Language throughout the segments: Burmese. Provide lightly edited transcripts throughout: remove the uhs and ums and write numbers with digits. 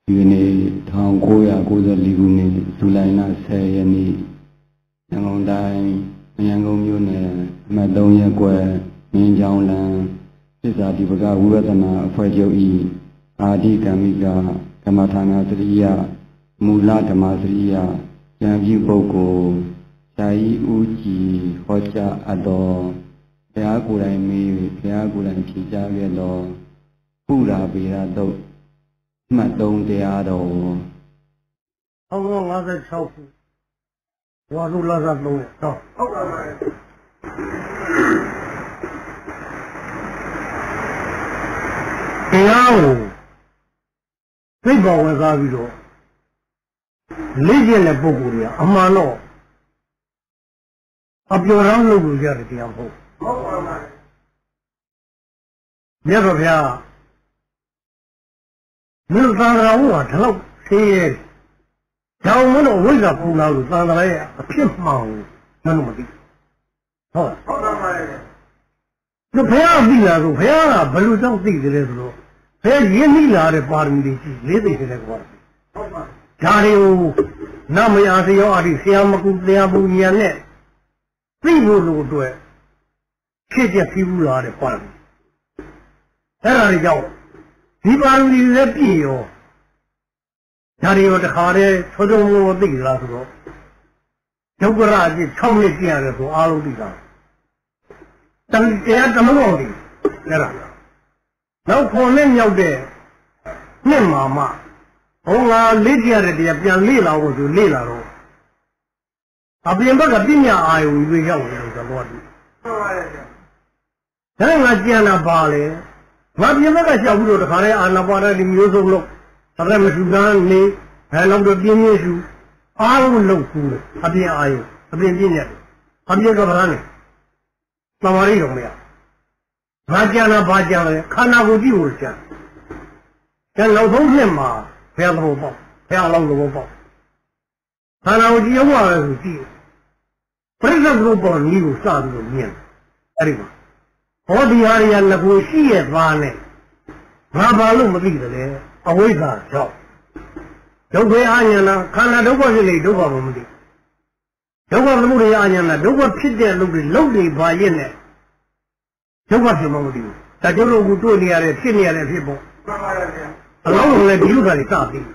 ဒီနေ့1994ခုနှစ်ဇူလိုင်လ10ရက်နေ့ရန်ကုန်တိုင်းရန်ကုန်မြို့နယ်အမှတ်3ရပ်ကွက်မင်းချောင်းလမ်းသစ္စာဒီပကဝိပဿနာအဖွဲ့ချုပ်၏အာဒီကမိကကမ္မထာနာစရိယမူလဓမ္မစရိယဉာဏ်ပြုပုဂ္ဂိုလ်ဆရာကြီးဦးကြည်ဟောကြားအပ်တော်ဘုရားကိုယ်တိုင်မေးဘုရားကိုယ်တိုင်ဖြေကြားခဲ့တော်ပုရာပေရတုတ်မှတ်3တရားတော် 1956ခုဝါစုလာစား3ရက်တော့ဟုတ်ပါပါတရားကိုသိပ္ပံဝင်စားပြီးတော့လေ့ကျင့်တဲ့ပုဂ္ဂိုလ်တွေအမှန်တော့အပျော်ရမ်းလုပ်လို့ရတယ်တရားဟုတ်ပါပါမြတ်စွာဘုရားမြတ်သာရဝဟာဒီလောက်ဆေးရဲကြောင်မလို့ဝိဇ္ဇာပုံလာလို့သာသနာရဲ့အဖြစ်မှန်ကိုမလို့မသိဟုတ်ပါပါဒီဘုရားသိလာဆိုဘုရားကဘယ်လိုကြောင့်သိတယ်လဲဆိုတော့ဘယ်ရင်းနှီးလာတဲ့ပါရမီတွေကြီးလေးသိတယ်ကွာဟုတ်ပါဒါတွေကိုနမယသယောအတိဆရာမကူတရားပူညာနဲ့သိဖို့လို့အတွက်ဖြစ်ချက်ပြီးဘူးလာတဲ့ပါရမီအဲ့ဒါတွေကြောင့်ဒီပါရမီတွေလည်းပြည့်ရောဒါတွေရောတခါတည်းချောချောမိုးမိုးသိကြလားဆိုတော့ဒုက္ခရအဖြစ်6နှစ်ကျရတယ်ဆိုအားလုံးသိတာတရားဓမ္မတော်တွေအဲ့ဒါနောက်9နှစ်မြောက်တဲ့နှစ်မှာမှဘုံကလေ့ကျရတဲ့တရားပြန်လေ့လာဖို့ဆိုလေ့လာတော့အပြင်ဘက်ကပညာအာယုံတွေရောက်နေလို့သဘောတည်းဟုတ်ပါရဲ့ဒါငါကြံတာပါလေငါပြင်ဘက်ကရှောက်ပြီးတော့တခါတည်းအာနာပါနဒီမျိုးစုံလို့ဒါလည်းမရှိကန်းနေဘယ်လောက်တော့ပြင်းပြင်းရှူအားလုံးလုံးကူတယ်အပြင်အာယုံအပြင်ပြင်းရတယ်အပြင်ကဗရမ်းနေသမာဓိတော့မရငါကြံတာဘာကြံလဲခန္ဓာကိုယ်ကြည့်ဖို့ကြံကျန်နောက်ဆုံးနှစ်မှာဘုရားသဘောပေါက်ဘုရားလောင်းသဘောပေါက်ခန္ဓာကိုယ်ကြည့်အောင်ပါပဲဆိုကြည့်ပြိဿဘုဘောနီးကိုစပြီးတော့မြင်အဲ့ဒီမှာဟောဒီဟာတွေကငကိုရှိရဲ့သားနဲ့ငါဘာလို့မသိတယ်လဲအဝိဇ္ဇာကြောင့်ဒုက္ခအာဉာဏခန္ဓာဒုက္ခဖြစ်လေဒုက္ခမသိဒုက္ခသမုဒယအာဉာဏဒုက္ခဖြစ်တဲ့လူတွေလုံနေပါရဲ့နဲ့ဒုက္ခဖြစ်မှမသိဘူးဒါကြောင့်လို့ကိုတွေ့နေရတဲ့ဖြစ်နေရတဲ့ဖြစ်ပေါ့မှန်ပါရဲ့ဗျာအလောင်းလုံးလည်းဒီလိုကလေးစပြီး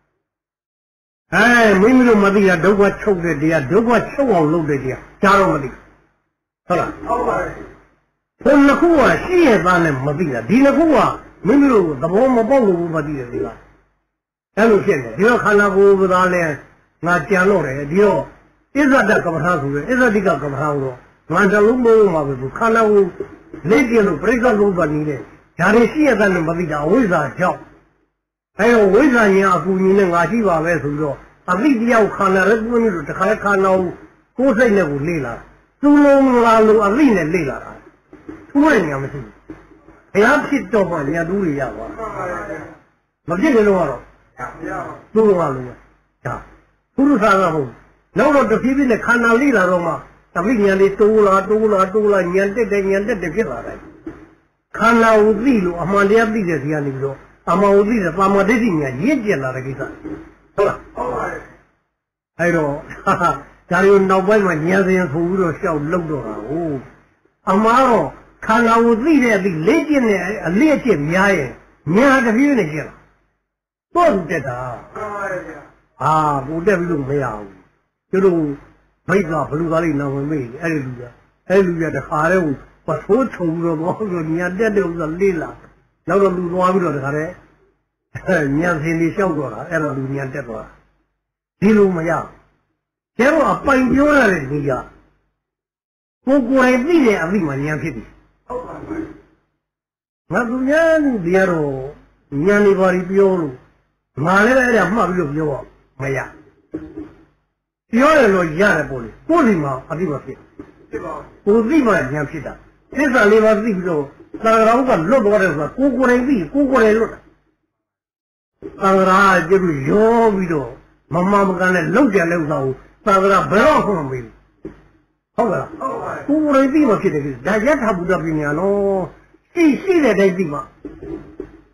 မိမိတို့မသိတာဒုက္ခချုပ်တဲ့တရားဒုက္ခချုပ်အောင်လုပ်တဲ့တရားကြားတော့မသိဟုတ်လားဟုတ်ပါရဲ့ဘယ်နှခုကရှိရသားနဲ့မသိတာဒီနှခုကမိမိတို့သဘောမပေါက်လို့မသိတဲ့ဒီကအဲ့လိုဖြစ်နေဒီတော့ခန္ဓာကိုယ်ကလည်းငါကြံတော့တယ်ဒီတော့ဣဇဒကမ္မထာဆိုရယ်ဣဇဒိကကမ္မထာဆိုတော့ငါတလုံးမလို့မှာပဲခန္ဓာကိုယ်လေ့ကျင့်လို့ပြိဿလုံးပါနေတဲ့ဒါတွေရှိရတဲ့နဲ့မသိတာအဝိဇ္ဇာကြောင့်အဲဝိဇ္ဇာရင်အကူကြီးနဲ့ငါရှိပါပဲဆိုပြီးတော့အသိတရားခန္ဓာရဲ့ကိုယ်မျိုးတခါခန္ဓာကိုယ်စိတ်နဲ့ကိုလေ့လာသူ့လုံးလာလို့အသိနဲ့လေ့လာတာသူ့ရဲ့ညာမရှိဘူးဘုရားဖြစ်တော့မှညာတူးတွေရပါမဖြစ်ကြလို့ကတော့သူ့လုံးကလို့ဒါပုရုษာကဟုတ်နောက်တော့တဖြည်းဖြည်းနဲ့ခန္ဓာလေ့လာတော့မှတပိညာလေးတိုးလာညာတက်တယ်ဖြစ်လာတယ်ခန္ဓာကိုသိလို့အမှန်တရားသိတဲ့ဇာတ်နေပြီးတော့အမှန်ကိုသိတဲ့ပါမဒိဋ္ဌိညာရင့်ကျက်လာတဲ့ကိစ္စဟုတ်လားဟုတ်ပါတယ်အဲ့တော့ဒါတွေနောက်ပိုင်းမှာဉာဏ်စဉ်ဆိုပြီးတော့ရှောက်လောက်တော့တာဟုတ်အမှားတော့ခန္ဓာကိုသိတဲ့အသိလေ့ကျင့်တဲ့အလျက်ကျင့်များရဲ့ဉာဏ်တဖြည်းဖြည်းနဲ့ကျင့်လာတော့တက်တာဟုတ်ပါတယ်ဗျာကိုတက်ပြီးလို့မရဘူးကျတို့ဘိတ်ကဘလူသားလေးနာဝင်မေးအဲ့ဒီလူကတခါတည်းပထိုးထုံပြီးတော့ဆိုညတက်တဲ့ဥစ္စာလေးလာနောက်တော့လူသွားပြီးတော့တခါတည်းညံစင်လေးလျှောက်တော့တာအဲ့တော့လူညံတက်သွားဒီလိုမရကျတော့အပိုင်ပြောရတဲ့ဒီကကိုယ်တိုင်သိတဲ့အသိမှညံဖြစ်ပြီဟုတ်ပါဘူးငါသူညာဒီကတော့ညံနေပါလိပြောလို့ငါလည်းအဲ့ဒါမှတ်ပြီးတော့ပြောတော့မရပြောရလို့ရတယ်ပေါ့လေကိုယ်ဒီမှာအသိမဖြစ်ကိုယ်သိမှဉာဏ်ဖြစ်တာသစ္စာလေးပါးသိပြီးတော့သံဃာကလွတ်သွားတယ်ဆိုတာကိုယ်ကိုယ်တိုင်သိကိုယ်ကိုယ်တိုင်လွတ်တာသံဃာကျတော့ရောပြီးတော့မမကန်နဲ့လောက်ကြတဲ့ဥစ္စာကိုသံဃာဘယ်တော့မှမမေးဘူးဟုတ်ကဲ့ဟုတ်ပါဘူးကိုယ်ကိုယ်တိုင်သိမှဖြစ်တယ်ဒါယထာဘုဒ္ဓပညာနော်ရှိတဲ့တိုင်းသိမှ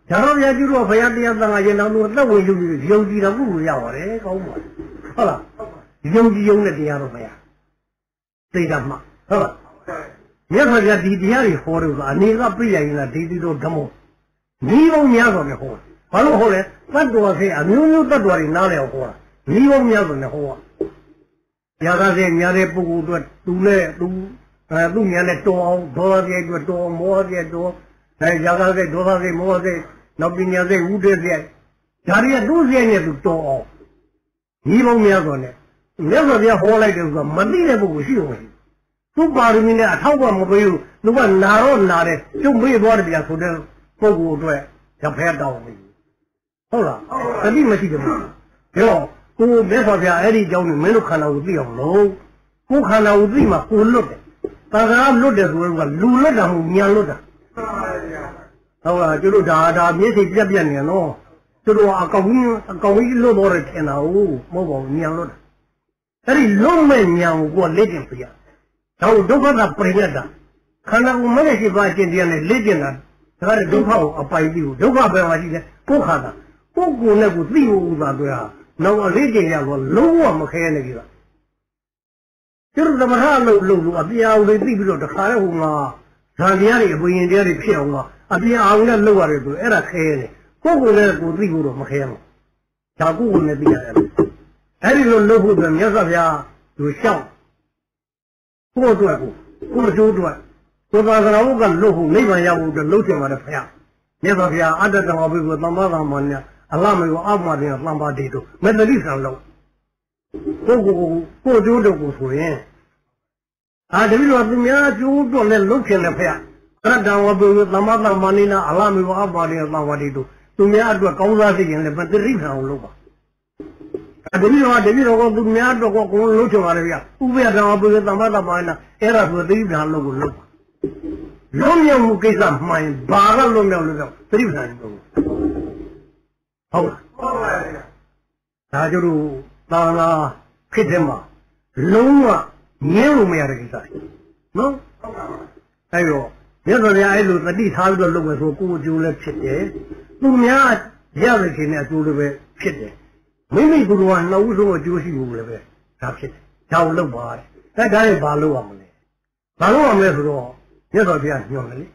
ဒါတော့ဗျာကျူတော့ဘုရားတရားသံဃာရင်တော်တို့သက်ဝင်ယူပြီးယုံကြည်တော်ကိုရပါတယ်ကောင်းပါဟုတ်လားယုံကြည်ယုံတဲ့တရားတော့ဗျာသိတာမှဟုတ်လားမြတ်စွာဘုရားဒီတရားတွေဟောလို့ဆိုအနေကပြည့်ရရင်လားဒီလိုဓမ္မဒီဘုံများဆိုနေဟောဘာလို့ဟောလဲတတ္တဝါစေအမျိုးမျိုးတတ္တဝါတွေနားလည်ဟောတာဒီဘုံများဆိုနေဟောရာဂစေများတဲ့ပုဂ္ဂိုလ်တို့သူနဲ့သူများနဲ့တော်အောင်ဒေါသစေအတွက်တော်မောဟစေတော်ရာဂစေဒေါသစေမောဟစေနောက်ပညာစေဝုဒ္ဓစေဒါတွေကသူ့စေနဲ့သူတော်အောင်ဒီဘုံများဆိုနေမြတ်စွာဘုရားဟောလိုက်တယ်ဆိုတော့မသိတဲ့ပုဂ္ဂိုလ်ရှိဦးမယ်သူ့ပါရမီနဲ့အထောက်ကမပေးဘူးသူကနာတော့နာတယ်ကျုပ်မေ့သွားတယ်ဗျာဆိုတဲ့ပုဂ္ဂိုလ်အတွက်ရဖဲတောင်းပြီဟုတ်လားတတိမရှိတယ်ဘူးပြောကိုမြတ်စွာဘုရားအဲ့ဒီအကြောင်းကိုမင်းတို့ခန္ဓာကိုသိအောင်လို့ကိုခန္ဓာကိုသိမှကိုလွတ်တယ်တန်ခါလွတ်တယ်ဆိုတော့လူလွတ်တာမဟုတ်ညာလွတ်တာဟုတ်လားကျတို့ဒါမျက်စိပြက်ပြက်နေနော်ကျတို့အကောင်ကြီးလွတ်တော့တယ်ထင်တာဟုတ်မဟုတ်ပါဘူးညာလွတ်တာအဲ့ဒီလွတ်မဲ့ညာကိုကိုလက်ကျင်ပြရဒါကိုဒုက္ခကပြိယတာခန္ဓာကိုမနဲ့ရှိပါအကျင့်တရားနဲ့လက်ကျင်တာဒါကဒုက္ခကိုအပိုင်ပြီးဒုက္ခပဲမှရှိတယ်ကိုခန္ဓာကိုယ်ကိုယ်နဲ့ကိုသိဖို့ဥသာတွေ့ဟာနောက်အလေးကျင်ရတော့လုံးဝမခဲနေကြတာကျတို့သမထလို့အပြာအောင်လေးသိပြီးတော့တခါတည်းဟိုမှာဇာတရားတွေအပွင့်ရင်တရားတွေဖြစ်အောင်ကအပြာအောင်နဲ့လုပ်ရတယ်ဆိုအဲ့ဒါခဲနေကိုယ်ကိုယ်နဲ့ကိုသိဖို့တော့မခဲဘူးဒါကိုယ်ကိုယ်နဲ့သိရတယ်အဲ့ဒီလိုလုပ်ဖို့အတွက်မြတ်စွာဘုရားသူရှောက်ကိုယ်အတွက်ကိုယ်ကျိုးအတွက်ကိုယ်သာသနာ့ဘုကလွတ်ဖို့နိဗ္ဗာန်ရဖို့အတွက်လုပ်ချင်ပါတယ်ခင်ဗျာမြတ်စွာဘုရားအတ္တတော်ဘုကိုသမ္မာသမ္မာနဲ့အလမေကိုအောက်မှာတင်သံပါတိတို့မေတ္တိဆံလို့ကိုကျိုးတော့ကိုဆိုရင်တပည့်တော်သူများကျိုးတော့လည်းလုပ်ချင်တယ်ခင်ဗျာအတ္တတော်ဘုကိုသမ္မာသမ္မာနဲ့အလမေကိုအောက်မှာတင်သံပါတိတို့သူများအတွက်ကောင်းစားစေခြင်းလည်းမေတ္တိဆံအောင်လုပ်ပါတပည့်တော်ကသူများတော့ကိုလုံးချင်ပါလေဗျာဥပ္ပယတော်ဘုကိုသမ္မာသမ္မာနဲ့အဲ့ဒါဆိုသိပ္ပံလုပ်ကိုလုပ်ပါလုံးမြောက်မှုကိစ္စမှန်ဘာကလုံးမြောက်လို့သတိပ္ပံလို့ဟုတ်လားဟုတ်ပါဗျာဒါကျတို့သာနာဖြစ်တယ်မှာလုံးဝငြင်းလို့မရတဲ့ကိစ္စနော်ဟုတ်ပါဘူးအဲ့တော့မြတ်စွာဘုရားအဲ့လိုသတိထားပြီးတော့လုပ်မယ်ဆိုကိုယ်အကျိုးလည်းဖြစ်တယ်သူများရရခြင်းနဲ့အကျိုးလည်းပဲဖြစ်တယ်မိမိကိုယ်ကနှုတ်ဆုံးအကျိုးရှိဖို့လည်းပဲဒါဖြစ်တယ်ဒါကိုလုပ်ပါတယ်ဒါလည်းဘာလုပ်ရမလဲဘာလုပ်ရမလဲဆိုတော့မြတ်စွာဘုရားညွှန်တယ်လေ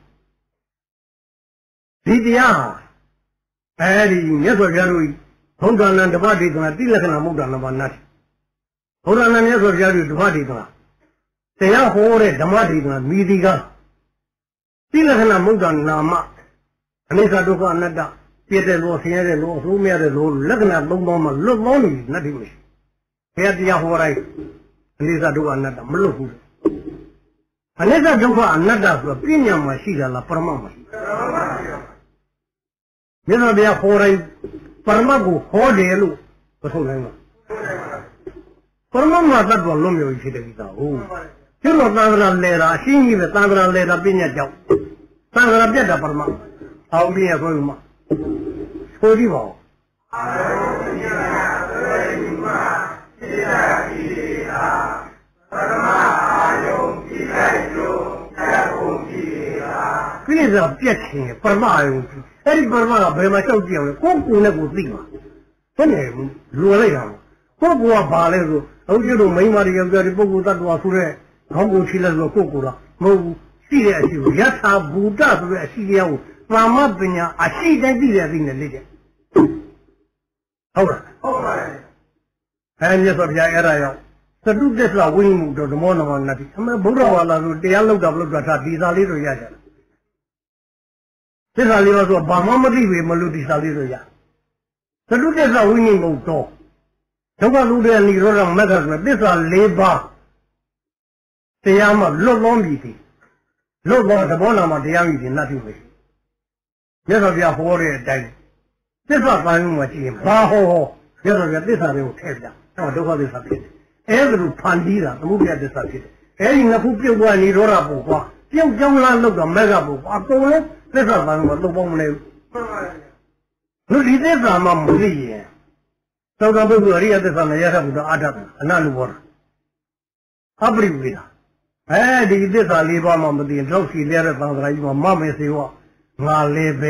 ဒီတရားဟာအဲဒီမြတ်စွာဘုရားတို့ဘုဒ္ဓနာဓမ္မဒေသနာတိလက္ခဏာမုဒ္ဒနာဘာနာဘုရားနာမြတ်စွာဘုရားတို့ဓမ္မဒေသနာတရားဟောတဲ့ဓမ္မဒေသနာမိဒီကတိလက္ခဏာမုဒ္ဒနာမအနိစ္စဒုက္ခအနတ္တပြည့်တဲ့လို့ဆင်းရဲတဲ့လို့အဆိုးမရတဲ့လို့လက္ခဏာ၃ပါးမှာလွတ်သောနေနတ္တိမရှိဘုရားတရားဟောတိုင်းအနိစ္စဒုက္ခအနတ္တမလွတ်ဘူးအနိစ္စဒုက္ခအနတ္တဆိုပြညာမှာရှိတာလားပရမတ်မှာရှိတာမြတ်စွာဘုရားဟောတိုင်းပရမတ်ကိုဟောတယ်လို့မဆိုနိုင်ဘူးပရမတ်မှာသတ္တဝါလွတ်မြောက်ရှိတဲ့ကိစ္စဟုတ်ကျွတ်တော်သံဃာလဲတာအရှင်းကြီးပဲသံဃာလဲတာပြညာကြောင့်သံဃာပြတ်တာပရမတ်အောင်ပြည့်ရဆိုမှဆိုကြည့်ပါဦးအာရုံပြည့်ရဆိုရင်မှပြည့်ရပြီဟာပရမတ်အာရုံပြည့်လိုက်လို့တက်ဖို့ပြည့်ဟာပြည့်စွာပြတ်ခြင်းပရမတ်အာရုံအဲ့ဒီပရမတ်ကဘယ်မှာကြောက်ကြည့်အောင်လဲကိုယ်ကိုယ်နဲ့ကိုသိမှာဘယ်နဲ့လွယ်လိုက်တာကိုယ်ကဘာလဲဆိုအခုကျတော့မိန်းမတွေယောက်ျားတွေပုဂ္ဂိုလ်တ attva ဆိုတဲ့ခေါင်းကိုချီလိုက်လို့ကိုယ်ကမဟုတ်ဘူးရှိတဲ့အရှိကိုယထာဘူတဆိုတဲ့အရှိတရားကိုသာမပညာအရှိတိုင်းသိတဲ့အသိနဲ့လေ့ကျက်ဟုတ်လားဟုတ်ပါတယ်မြတ်စွာဘုရားအဲ့ဒါရောက်သတုတ္တသဝိမှုတော်ဓမ္မနမနတ္တိအမေဗုဒ္ဓဘာသာဆိုတရားလောက်တာမလို့တာဒီစာလေးတို့ရကြတယ်သစ္စာလေးပါဆိုဘာမှမသိပေမလို့ဒီစာလေးတို့ရသတုတ္တသဝိမှုတော်ဒုက္ခလူတဲ့និရောဓမဂ္ဂဆိုသစ္စာ၄ပါးတရားမှလွတ်လုံးပြီဒီလွတ်တော့သဘောနာမှာတရားကြီးဒီနတ်ပြုပဲမြတ်စွာဘုရားဟောတဲ့အတိုင်းသစ္စာပိုင်းမှာကြည့်ရင်ဘာဟောမြတ်စွာဘုရားသစ္စာတွေကိုထည့်ပြတော့ဒုက္ခသစ္စာဖြစ်တယ်အဲဒါလိုဖန်တီးတာသမုဒယသစ္စာဖြစ်တယ်အဲဒီနှစ်ခုပြုတ်သွားនិရောဓပုံကွာပြုတ်ကြောင်းလားလောက်တော့မဂ္ဂပုံကွာအကုန်လုံးသစ္စာပိုင်းမှာသုံးပေါင်းမလဲဘူးဒီသစ္စာမှမသိရင်သောတာပတိအရိယသစ္စာနဲ့ရထဘုရားအာထအနလူဘောအပရိဝေဒဒီသစ္စာ၄ပါးမှမသိရင်တော့စီလဲတဲ့သံဃာကြီးမှာမမေစေဝငါလေးပဲ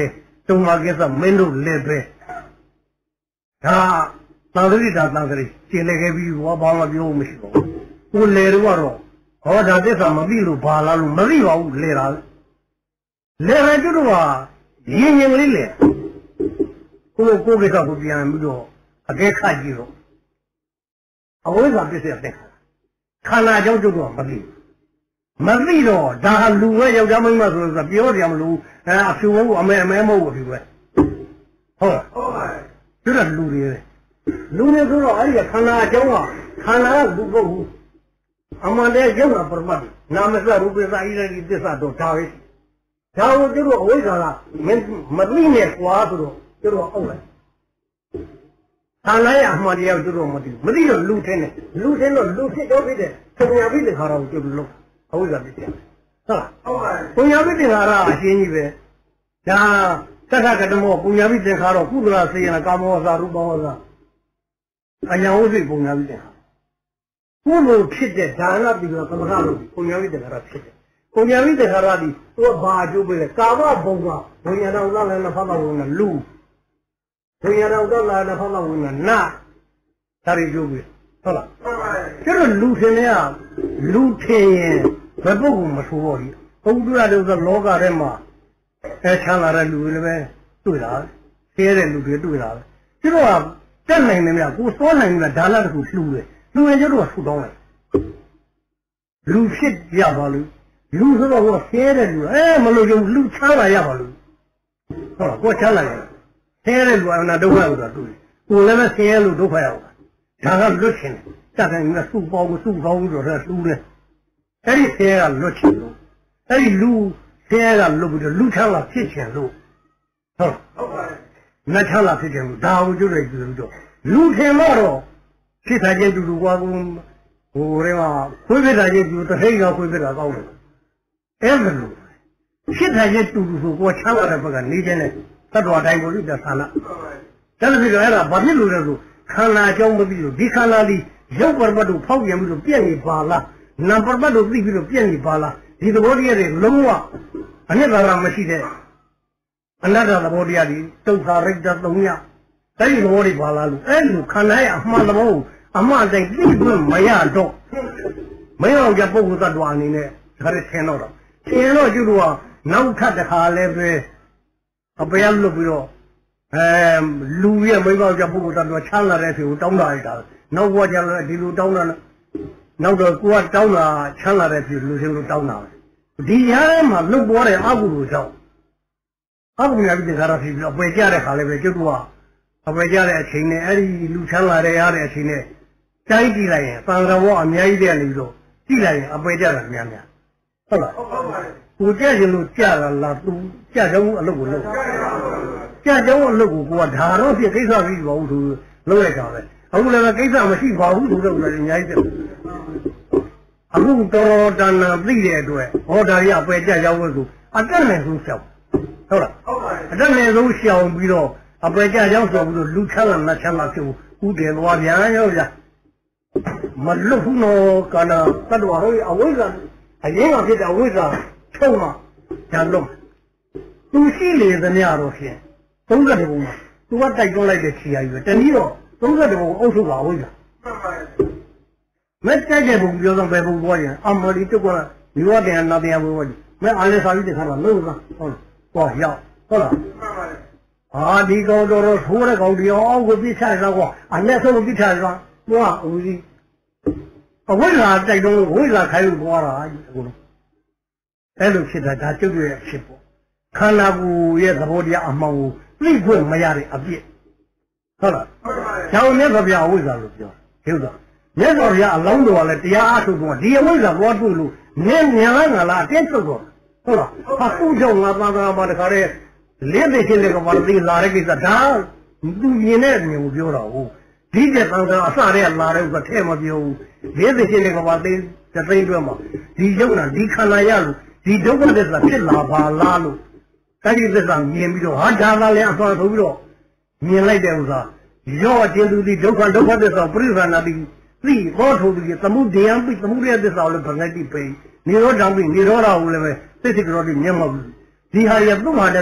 တုံမာကိစ္စမင်းတို့လည်းပဲဒါသံဃိတာသံဃိကျင်လည်းခဲ့ပြီးဘာမှပြောမရှိပါဘူးကိုလေတော့ဟောဒါသစ္စာမသိလို့ဘာလားလို့မသိပါဘူးလေတာလေရကျွတ်တော့ရင်ရင်လေးလေကိုကိစ္စကိုပြန်ပြီးတော့အကဲခတ်ကြည့်တော့အဝိဇ္ဇာပြည့်စက်တဲ့ခန္ဓာကြောင့်ကျွတ်တော့မသိတော့ဒါလူပဲယောက်ျားမိန်းမဆိုတော့ပြောကြမလို့အဖြူမဟုတ်အမဲမဟုတ်ဘူးအဖြူပဲဟုတ်ပါဘူးဒါလူတွေလူတွေဆိုတော့အဲ့ဒီခန္ဓာအကြောင်းကခန္ဓာကလူပုတ်ဘူးအမှန်တည်းရုပ်ကပရမတ်နာမစရူပစာဣရတိသစ္စာတော့ဒါပဲဒါကိုကျတော့အဝိဇ္ဇာကမသိနဲ့ကွာဆိုတော့ကျတော့အောက်လိုက်ခန္ဓာရဲ့အမှန်တရားကျတော့မသိတော့လူထင်းတယ်လူထင်းတော့လူဖြစ်တော့ဖြစ်တယ်ပညာပိသင်္ခါရကိုကျတော့လို့အဝိဇ္ဇာပြည့်တယ်ဟုတ်လားဟုတ်ပါဘူးပညာပိသင်္ခါရအရှင်းကြီးပဲဒါသက္ကကတမောပညာပိသင်္ခါရကုသလစေယနာကာမောဝဇ္ဇရူပဝဇ္ဇအညာဝိသိပညာပိသင်္ခါရကိုယ်လိုဖြစ်တဲ့ဒါနပြီးတော့သမထလို့ပညာပိသင်္ခါရဖြစ်တယ်ပညာပိသင်္ခါရဒီသူကဘာအကျိုးပေးလဲကာမဘုံကဝိညာဏဥဒ္ဒလည်းဖတ်တော့ဝင်လူဝိညာဏဥဒ္ဒလည်းဖတ်တော့ဝင်နာဒါတွေကျိုးပေးဟုတ်လားကျတော့လူထင်တဲ့ကလူထင်ရင်ဘယ်ပုဂ္ဂိုလ်မဆိုတော့ဘူးဘုံတူရတယ်ဆိုလောကထဲမှာချမ်းသာတဲ့လူတွေလည်းပဲတွေ့တာဆဲတဲ့လူတွေတွေ့တာကျတော့တက်နိုင်တယ်များကိုစောနိုင်တယ်ဒါနတခုလှူတယ်လှူရင်ကျတော့ဆူတောင်းလိုက်လူဖြစ်ရပါလို့လူဆိုတော့ဟိုဆဲတဲ့လူမလို့ရုံလူချမ်းသာရပါလို့ဟုတ်လားကိုချမ်းသာရတယ်ဆဲတဲ့လူအနာဒုက္ခဆိုတာတွေ့ကိုလည်းပဲဆဲလို့ဒုက္ခရောက်တာဒါကလွတ်ချင်တယ်တက်တယ်ကစုပေါင်းစုကောင်းဆိုတော့လှူတယ်အဲ့ဒီဆဲကလွတ်ချင်လို့အဲ့ဒီလူဆဲကလွတ်ပြီးတော့လူချမ်းသာဖြစ်ချင်လို့ဟုတ်ပါဘူးငါချမ်းသာဖြစ်ချင်လို့ဒါကိုကျွတ်ရကြည့်လို့လူထင်တော့ဖြစ်တာချင်းတူတူကွာကိုဟိုထဲမှာခွေးဖြစ်တာချင်းတူတစ်ထိပ်ကခွေးဖြစ်တာကောင်းတယ်အဲ့ဒါလို့ဖြစ်တာချင်းတူတူဆိုကိုချမ်းသာတဲ့ဘက်ကနေခြင်းနဲ့သတ္တဝါတိုင်းကိုလိတ္တဆန္ဒဒါလို့ပြောအဲ့ဒါဘာဖြစ်လို့လဲဆိုခန္ဓာအကြောင်းမပြီးလို့ဒီခန္ဓာလေးရုပ်ပရမတ်တို့ဖောက်ပြန်ပြီးတော့ပြည့်နေပါလားနာမ်ပရမတ်တို့သိပြီးတော့ပြည့်နေပါလားဒီသဘောတရားတွေလုံးဝအနိတ္တရာမရှိတဲ့အနတ္တသဘောတရားတွေဒုက္ခရိတ္တသုံးရအဲ့ဒီသဘောတွေပါလားလို့အဲ့လိုခန္ဓာရဲ့အမှန်သဘောကိုအမှန်တိုင်းသိခွင့်မရတော့မရအောင်ကြပုဂ္ဂိုလ်သတ္တဝါအနေနဲ့ဒါရထင်တော့ကျတော့နောက်ထပ်တစ်ခါလည်းပဲအပယလွတ်ပြီးတော့လူရဲ့မိဘကြပုဂ္ဂိုလ်သတ္တဝါချမ်းသာတဲ့ဖြစ်ကိုတောင်းတာလိုက်တာနောက်ဘဝကျတော့ဒီလိုတောင်းတာနောက်တော့ကိုကတောင်းတာချမ်းသာတဲ့ဖြစ်လူချင်းလိုတောင်းတာဒီရားထဲမှာလွတ်ပေါ်တဲ့အကုသိုလ်ကြောင့်အကုသိုလ်များပြီးတဲ့ခါတော့ဖြစ်ပြီးတော့ပယ်ကြတဲ့ခါလည်းပဲကျွတ်ကအပယ်ကြတဲ့အချိန်နဲ့အဲ့ဒီလူချမ်းသာတဲ့ရတဲ့အချိန်နဲ့တိုင်းကြည့်လိုက်ရင်သံဃာဘောအများကြီးတဲ့နေပြီးတော့ကြည့်လိုက်ရင်အပယ်ကြတာများများဟုတ်လားဟုတ်ပါဘူးကိုကြရင်လို့ကြတာလားသူကြကြောင်းအလုပ်ကိုလုပ်ကြကြောင်းအလုပ်ကိုကိုကဒါတော့ဖြစ်ကိစ္စပြီးပါဘူးသူလုပ်လိုက်တာပဲအခုလည်းကိစ္စမရှိပါဘူးသူတို့လည်းအများကြီးတဲ့အခုတော်တဏ္ဍာသိတဲ့အတွက်ဟောဒါရအပယ်ကြကြောင်းကိုအတက်နဲ့ဆုံးရှောင်ဟုတ်လားဟုတ်ပါဘူးအတက်နဲ့ဆုံးရှောင်ပြီးတော့အပယ်ကြကြောင်းဆိုပြီးတော့လူချမ်းသာနတ်ချမ်းသာဖြစ်ဦးတယ်သွားပြန်ရောဗျာမလွတ်ဘူးနော်ကနာတတ်တော်ဟိုအဝိဇ္ဇာအရင်ကဖြစ်တဲ့အဝိဇ္ဇာထုံးမှညာလုံးသူရှိလေသမျှတော့ဖြင့်30ဘုံမှာသူကတိုက်တွန်းလိုက်တဲ့ခြေရာကြီးပဲတနည်းတော့30ဘုံအုပ်စုပါဝိဇ္ဇာမတိုက်တဲ့ဘုံပြောတော့ဘယ်ဘုံပေါ်ရင်အမလီတုကမြို့တယ်နာတရားဘုံပေါ်မဲအားလေးစာပြီးတဲ့ခါတော့လုံးလားဟုတ်တော့ရောက်ဟုတ်လားအာဒီကောင်တော်ထိုးတဲ့ကောင်ဒီအောင်ကိုပြစ်ချရတော့ကွာအနဲ့ဆုံးပြစ်ချရတော့ကွာဦးကြီးအဝိဇ္ဇာတိုက်တော့ဝိဇ္ဇာခိုင်းလို့ပွားတာအခုလုံးအဲ့လိုဖြစ်တာဒါကျုပ်ရဲ့အဖြစ်ပေါ့ခန္ဓာကိုယ်ရဲ့သဘောတရားအမှန်ကိုသိခွင့်မရတဲ့အပြစ်ဟုတ်လားကျောင်းမြတ်ဗျာအဝိဇ္ဇာလို့ပြောဟုတ်တော့မြတ်စွာဘုရားအလောင်းတော်ကလည်းတရားအားထုတ်တော့ဒီအဝိဇ္ဇာဘောတွေ့လို့နင်းညာငါလားအတင်းထုတ်တော့ဟုတ်လားဟာခုကြောင့်ငါသာသနာမှာတခါတည်းလေးသိချင်းတွေကဘာလို့သိလာတဲ့ကိစ္စဒါသူမြင်တဲ့မျိုးပြောတာဟုတ်ဒီကျက်သံဃာအစတည်းကလာတဲ့ဥစ္စာထဲမပြောဘူးလေးသိချင်းတွေကဘာသိတဲ့သိတွဲမှာဒီယုံနာဒီခန္ဓာရလို့ဒီဒုက္ခသစ္စာဖြစ်လာပါလားလို့အဲဒီသစ္စာမြင်ပြီးတော့ဟာဒါသာလည်းအစွမ်းဆိုပြီးတော့မြင်လိုက်တဲ့ဥစ္စာရော့ခြင်းသူဒီဒုက္ခသစ္စာပရိသနာတိသိဘောထုဒီသမှုတရားပိသမှုရသစ္စာလည်းဗငတိပိနိရောဓံပိနိရောဓကိုလည်းပဲသိစိတ်ကြောတိမြင်မှာဘူးဒီဟာရသူ့ဟာတဲ့သူ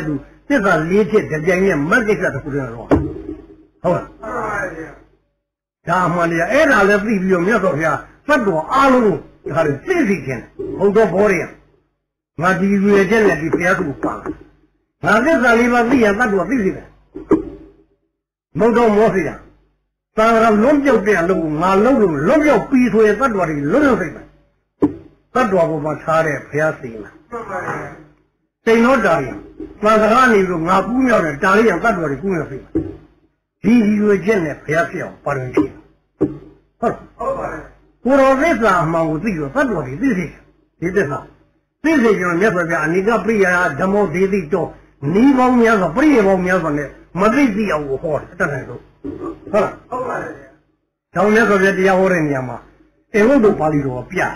这个理解这边也没给这个不能说，好吧？咱们的挨着来比比没有多少，不多阿龙他的最最近，好多包的，我的月前来的别墅挂，我这个里边也不多最最的，没多没事呀。当然龙标这样路，我龙标比出来不多的龙水嘛，不多不把差的不要死嘛。在哪这样？我这个里头我姑娘的长得也不多的姑娘水嘛，第一月前来不要笑，把人气。好，我老在这嘛，我自己不多的这些，你这啥？这些就是你说的，你个不要怎么对对做，你方面说不是方面说的，没对对要我好的，这才说。好了，像那个别的我人家嘛，我都把你说变，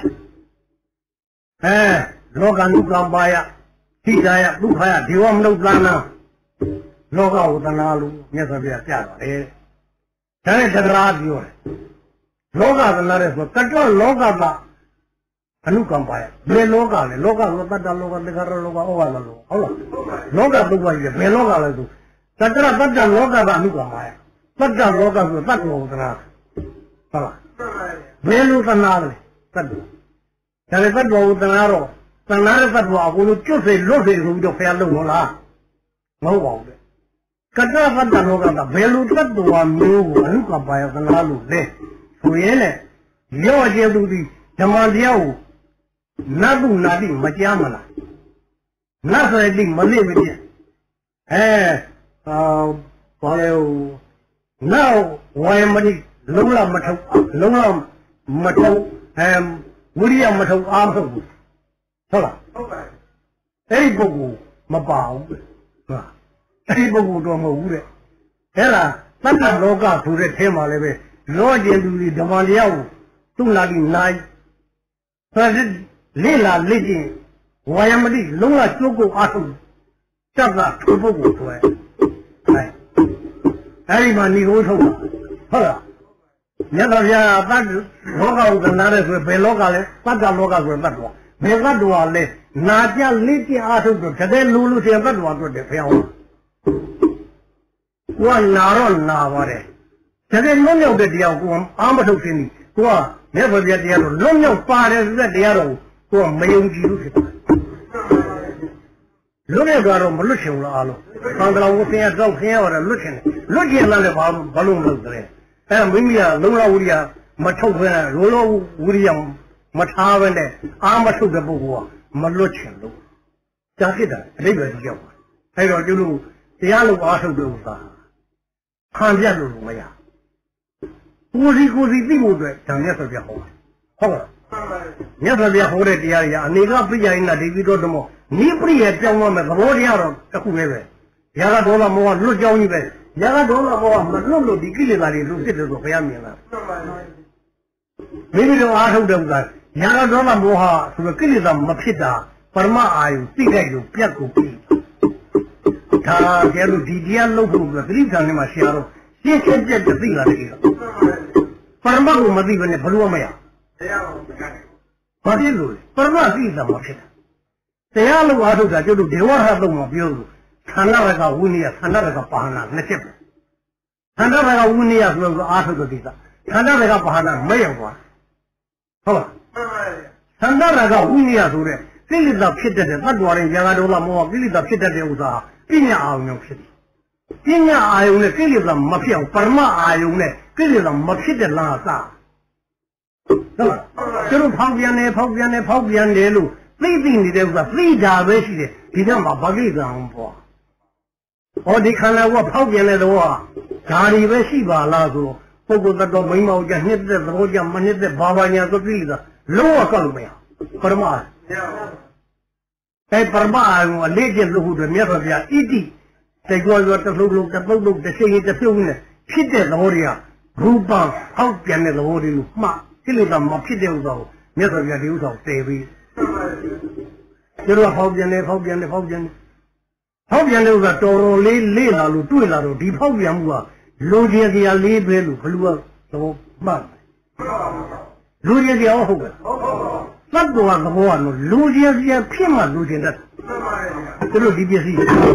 老干都干巴呀，地下呀，路卡呀，地方都干了，老干我在哪路，你说别变了嘞，现在这个垃圾了，老干在哪里说，这个老干吧，路干巴呀，别老干了，老干我大家老干那个老干我完了好了，老干都过去，别老干了都，这个大家老干吧路干巴呀。不知道我告诉不多在哪，好吧？没路在哪里？不多，现在不多在哪了？在哪里不多？我就是6岁的时候就翻路了，我忘了。可这不知道我告诉没路不多，没有我路干巴要在哪路嘞？所以呢，了解路的怎么了？哪路哪里没讲嘛了？哪是的没那么的？完了。那我也没的，龙了没抽，龙了没抽，屋里也没抽，阿抽，好了，不顾没包的，是吧？不顾做没屋的，了，咱那老家住在天马那边，老街都的地方了，都那里拿，但是来了来进，我也没的，龙了足够阿抽，这个抽不过出来，里面你给我抽了，好了，你到家把老家我拿来说，被老家嘞，把家老家说不多，没不多嘞，拿家里的阿抽的，这个路线不多做的不要我拿我的，这个农药的地方我俺不抽心里，我没说别地方农药发的是这地方，我没有记录去。六年多了，没录清了啊喽。上次我现在照片我这录清了，录清了的话不弄不子嘞。没米啊，弄了屋里啊，没抽回来，弄了屋里啊，没查问的，俺没抽的不过，没录清了。这是的，这个是叫我。还有就是这样路阿抽的啥，看见路没呀？故事对不对？讲的特别好，好吧？你说别好的这样呀，你个不讲那这个做什么？你不也教我们怎么这样的？这后面呗，人家多了么？路教你呗，人家多了么？路的给你那里路这都不要命了。没有阿叔的个，人家多了么哈？是不是给你怎么批的？把嘛阿有这个有别个比，他这路地底下路路个，里头你嘛下路，先这对了这个，把嘛我们这个呢不罗么呀？把这路，把嘛是怎么批的？这样的话，就是另外还怎么，比如看到那个屋里啊，看到那个巴拿那些不，看到那个屋里啊，是个阿叔的地方，看到那个巴拿没有过，好吧？看到那个屋里啊，说的，这里头批的的，不多人家都那么，这里头批的的有啥？今年阿用批的，今年阿用的这里头没批，不嘛阿用的这里头没批的那啥，是吧？就是旁边的路。最近的这个最佳的是的，比较麻烦的这样不？你看来我旁边的话，家里边是吧？那时候包括那个眉毛家，你这我家么？你这爸爸年都对的，老干了没有？不是嘛？不是嘛？我理解之后的，没说别一地，这个这路这声音这声呢，批的老的呀，路旁旁边的老的路嘛，这里头没批的路，没说别留着对位。就是旁边的，个道路来那路对那路，地旁边路啊，路线的里边路路啊都慢，路线的好个，那多个路路线的偏嘛路线的， တို့ဒီပစ္စည်း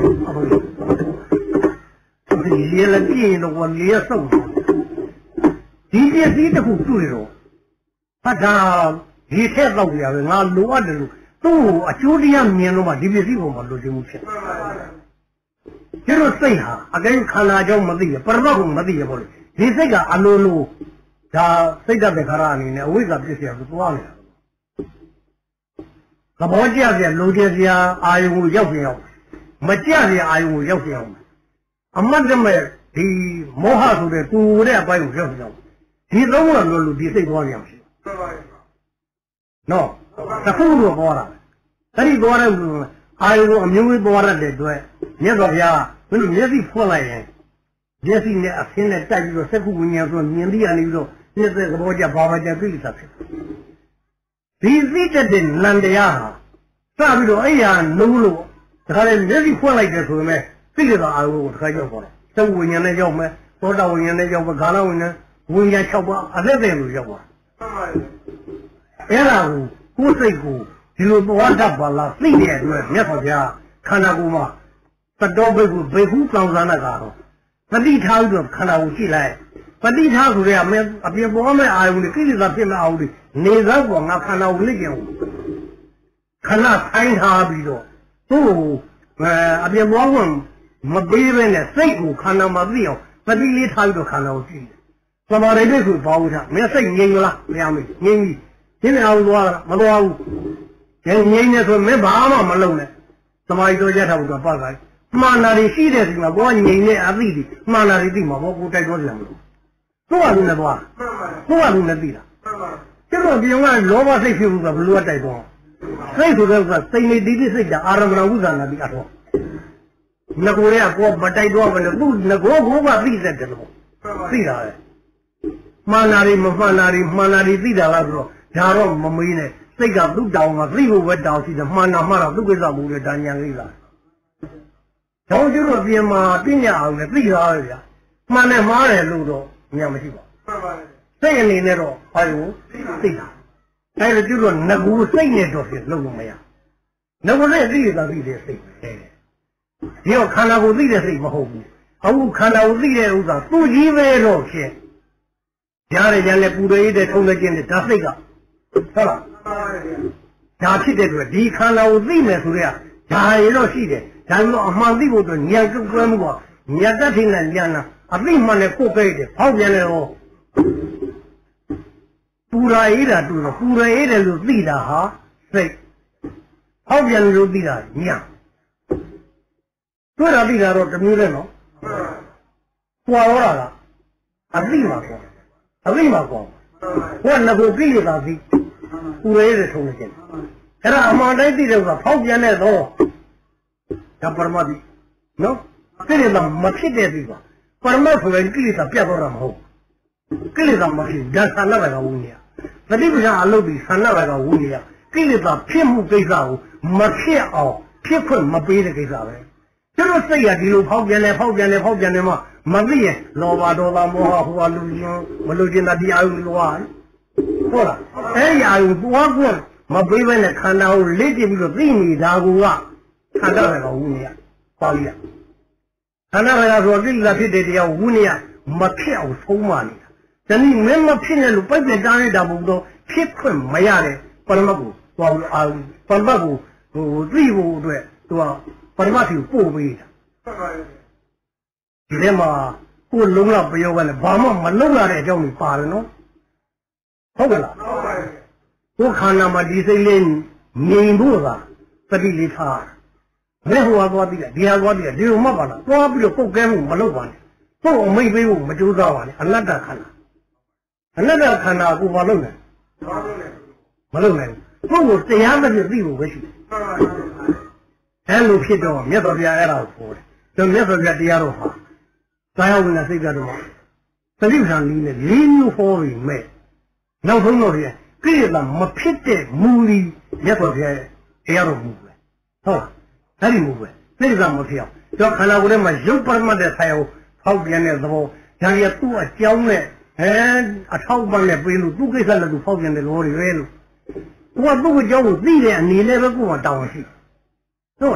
ဒီလေလည်းပြင်းတော့လေဆုပ်ဒီပစ္စည်းတစ်ခုတွေ့တော့ဖတ်တာဒီထက်တော့ရပဲငါလိုအပ်တယ်လို့သူ့ကိုအကျိုးတရားမြင်လို့မှဒီပစ္စည်းပေါ်မှာလိုချင်မှုဖြစ်ကျတော့စိတ်ဟာအကဲခန္ဓာကြောင့်မသိရပရမတ်ကိုမသိရပေါ့လေဒီစိတ်ကအလိုလိုဒါစိတ်တဲ့ခါရအနေနဲ့အဝိဇ္ဇာပြည့်စရာကိုသွားနေတာသဘောကျစရာလိုချင်စရာအာယုံကိုရောက်ပြန်အောင်မကျစရာအာယုံကိုရောက်ပြန်အောင်အမတ်တမဲ့ဒီမောဟဆိုတဲ့တူတဲ့အပိုင်းကိုရောက်ပြန်အောင်ဒီသုံးလုံးလို့ဒီစိတ်သွားပြန်ရှိနော်တခုတော့ပေါ်တာအဲ့ဒီသွားတဲ့အာယုံကိုအမျိုးမျိုးသွားရတဲ့အတွက်မြတ်စွာဘုရားကသူမျက်စိဖွင့်လိုက်ရင်မျက်စိနဲ့အဖင်းနဲ့တိုက်ပြီးတော့စက္ခုဝိညာဉ်ဆိုမြင်သိရနေပြီးတော့မျက်စိသဘောကျဘာဝကျသိတာဖြစ်ဒီသိတဲ့နန္တရားဟာစပြီးတော့အဲ့ရနိုးလို့ဒါကြတဲ့မျက်စိဖွင့်လိုက်တယ်ဆိုရင်သိရတာအာယုံကိုတစ်ခါရောက်ပေါ်တယ်စက္ခုဝိညာဉ်နဲ့ရောက်မယ်သောတာဝိညာဉ်နဲ့ရောက်မယ်ဂါလဝိညာဉ်ဝိညာဉ်6ပါးအသက်တဲ့လို့ရောက်သွားအဲ့ဒါကိုကိုယ်စိတ်ကိုဒီလိုသွားတတ်ပါလားသိတဲ့အတွက်မြတ်စွာဘုရားခန္ဓာကိုယ်မှာသတောဘိက္ခုဘေဟုတောင်ဇာနာကတော့ပဋိထားပြီးတော့ခန္ဓာကိုကြည့်လိုက်ပဋိထားဆိုတဲ့အပြင်ပေါ်မဲ့အာယုန်တွေကိလေသာဖြစ်မဲ့အာယုန်တွေနေသောပေါ်ငါခန္ဓာကိုလက်ကျင်ခဏဆိုင်ထားပြီးတော့သူ့ကိုအပြင်ပေါ်ကမပေးဘဲနဲ့စိတ်ကိုခန္ဓာမှာသိအောင်ပဋိလေးထားပြီးတော့ခန္ဓာကိုကြည့်သမာဓိတွေဆိုဘာလို့ထားမင်းစိတ်ငြိမ်လားမရမေးငြိမ်ပြီဒီနေ့အောင်သွားမသွားဘူးငြိမ်နေဆိုမင်းဘာမှမလုပ်နဲ့သမာဓိတော့ရထားဘူးတော့ပတ်သွားမှန်တာတွေရှိတဲ့ဒီမှာကိုကငြိမ်နေအသိဒီမှန်တာတွေသိမှာပေါ့ကိုတိုက်တော့ကြံမလို့သူ့ဟာလူနဲ့သွားသူ့ဟာလူနဲ့သိတာကျတော့ဒီကလောဘစိတ်ဖြစ်ဘူးကဘလို့တိုက်တော့စိတ်ဆိုတော့စိတ်နေဒီစိတ်ကအာရမဏဝိဇ္ဇာနာတိအထောငကိုရဲကောမတိုက်တော့ဘယ်လို့သူငကိုဘိုးကသိတတ်တယ်လို့သိတာလေမှန်တာတွေမမှန်တာတွေမှန်တာတွေသိတာလားဆိုတော့ဒါတော့မမေးနဲ့စိတ်ကသူ့တောင်မှာသိဖို့ပဲတောင်ရှိတယ်မှန်တာမှတော့သူ့ကိစ္စမဟုတ်တဲ့ဒါညာလေးလားကျောင်းကျတော့ပြင်မှာပညာအောင်နဲ့သိသားပဲဗျာမှန်တယ်မှားတယ်လို့တော့ညာမရှိပါဘူးစိတ်အနေနဲ့တော့ဘာလို့သိတာအဲဒါကျတော့ငကူစိတ်နဲ့တော့ဖြစ်လုံးလို့မရငကူနဲ့သိရတာသိတဲ့စိတ်ပဲဒီတော့ခန္ဓာကိုသိတဲ့စိတ်မဟုတ်ဘူးအခုခန္ဓာကိုသိတဲ့ဥစ္စာသူ့ကြီးပဲတော့ဖြစ်ကြားရကြလဲပူရည်တဲ့ထုံးတဲ့ကျင်းတဲ့ဒါစိတ်ကဟုတ်လားဒါဖြစ်တဲ့အတွက်ဒီခန္ဓာကိုသိမယ်ဆိုတော့ဒါရတော့ရှိတယ်ဒါမှမဟုတ်အမှန်သိဖို့အတွက်ဉာဏ်ကွဲမှုကဉာဏ်တတ်ထင်တဲ့ဉာဏ်လားအသိမှန်နဲ့ကိုယ်ပဲတယ်ဖောက်ပြန်တယ်ဟောပူရာအေးတာတူတော့ပူရအေးတယ်လို့သိတာဟာစိတ်ဖောက်ပြန်လို့သိတာဉာဏ်တွေ့တာသိတာတော့တမျိုးနဲ့နော်ကွာတော့တာကအသိမှာကွာအသိမှာကွာဟောငါကိုသိရတာသိပူရအေးတယ်ထုံးနေတယ်အဲ့ဒါအမှန်တိုင်းသိတယ်ဆိုတာဖောက်ပြန်တဲ့တော့ဒါပရမတ်နော်ကိလေသာမဖြစ်တဲ့ပြီပါပရမတ်ဆိုရင်ကိလေသာပြတ်တော့တာမဟုတ်ကိလေသာမဖြစ်ဒါဆန္ဒကဝိနည်းပฏิပ္ပာအလုပ်ပြီးဆန္ဒကဝိနည်းကိလေသာဖြစ်မှုကိစ္စကိုမဖြစ်အောင်ဖြစ်ခွင့်မပေးတဲ့ကိစ္စပဲကျတော့စိတ်ရဒီလိုဖောက်ပြန်နေမှမသိရင်လောဘဒေါသမောဟဟိုအလူမလူကျင်တာဒီအာယုလောဟုတ်လားအဲ့ဒီအာယုပွားခွင့်မပေးဘဲနဲ့ခန္ဓာကိုလက်တည်ပြီးတော့သိနေတာကခန္ဓာကဝိနည်းပါဠိရခန္ဓာကဆိုကိလေသာဖြစ်တဲ့တရားဝိနည်းမဖြစ်အောင်ဆုံးမနေတာဒါနည်းမင်းမဖြစ်နဲ့လို့ပိုက်ပြတားနေတာဘုံတော့ဖြစ်ခွင့်မရတဲ့ပရမတ်ကိုသွားလို့အာပရမတ်ကိုသိဖို့အတွက်သူကပရမတ်ကိုပို့ပေးတာဒီထဲမှာကိုယ်လုံးလောက်ပြောကလည်းဘာမှမလုံးလာတဲ့အကြောင်းကြီးပါတယ်နော်ဟုတ်ကဲ့လားကိုယ်ခန္ဓာမှာဒီစိတ်လေးငြိမ်ဖို့သာသတိလေးထားမဲဟိုဟာသွားပြီးဒီဟာသွားပြီးဒီလိုမှတ်ပါလားသွားပြီးတော့ပုတ်ကဲမှုမလုပ်ပါနဲ့ပုတ်အမိတ်ပေးဖို့မကြိုးစားပါနဲ့အနတ္တခန္ဓာကိုမလုပ်နဲ့မလုပ်နဲ့ပုတ်ကိုတရားမဖြစ်သိဖို့ပဲရှိတယ်အဲလိုဖြစ်တော့မြတ်စွာဘုရားအဲ့ဒါကိုပြောတယ်ဒါမြတ်စွာဘုရားတရားတော်ဟာသာယဝိနစိတ်ကတော့သတိပ္ပံနည်းနဲ့၄မျိုးဟောပြီးမဲ့နောက်ဆုံးတော့ကိလေသာမဖြစ်တဲ့မူလီမြတ်စွာဘုရားတရားတော်မူပဲဟုတ်အဲ့ဒီမူပဲကိလေသာမဖြစ်အောင်တော့ခန္ဓာကိုယ်ထဲမှာရုပ်ပရမတ်တဲ့ဆရာကိုဖောက်ပြန်တဲ့သဘောဒါကြီးကသူ့အကြောင်းနဲ့အထောက်ပံ့နဲ့ပေးလို့သူ့ကိစ္စလည်းသူဖောက်ပြန်တဲ့လောတွေပဲလို့သူကသူ့အကြောင်းကိုသိတဲ့အနေနဲ့ပဲကိုယ်ကတောင်းရှိဟုတ်လား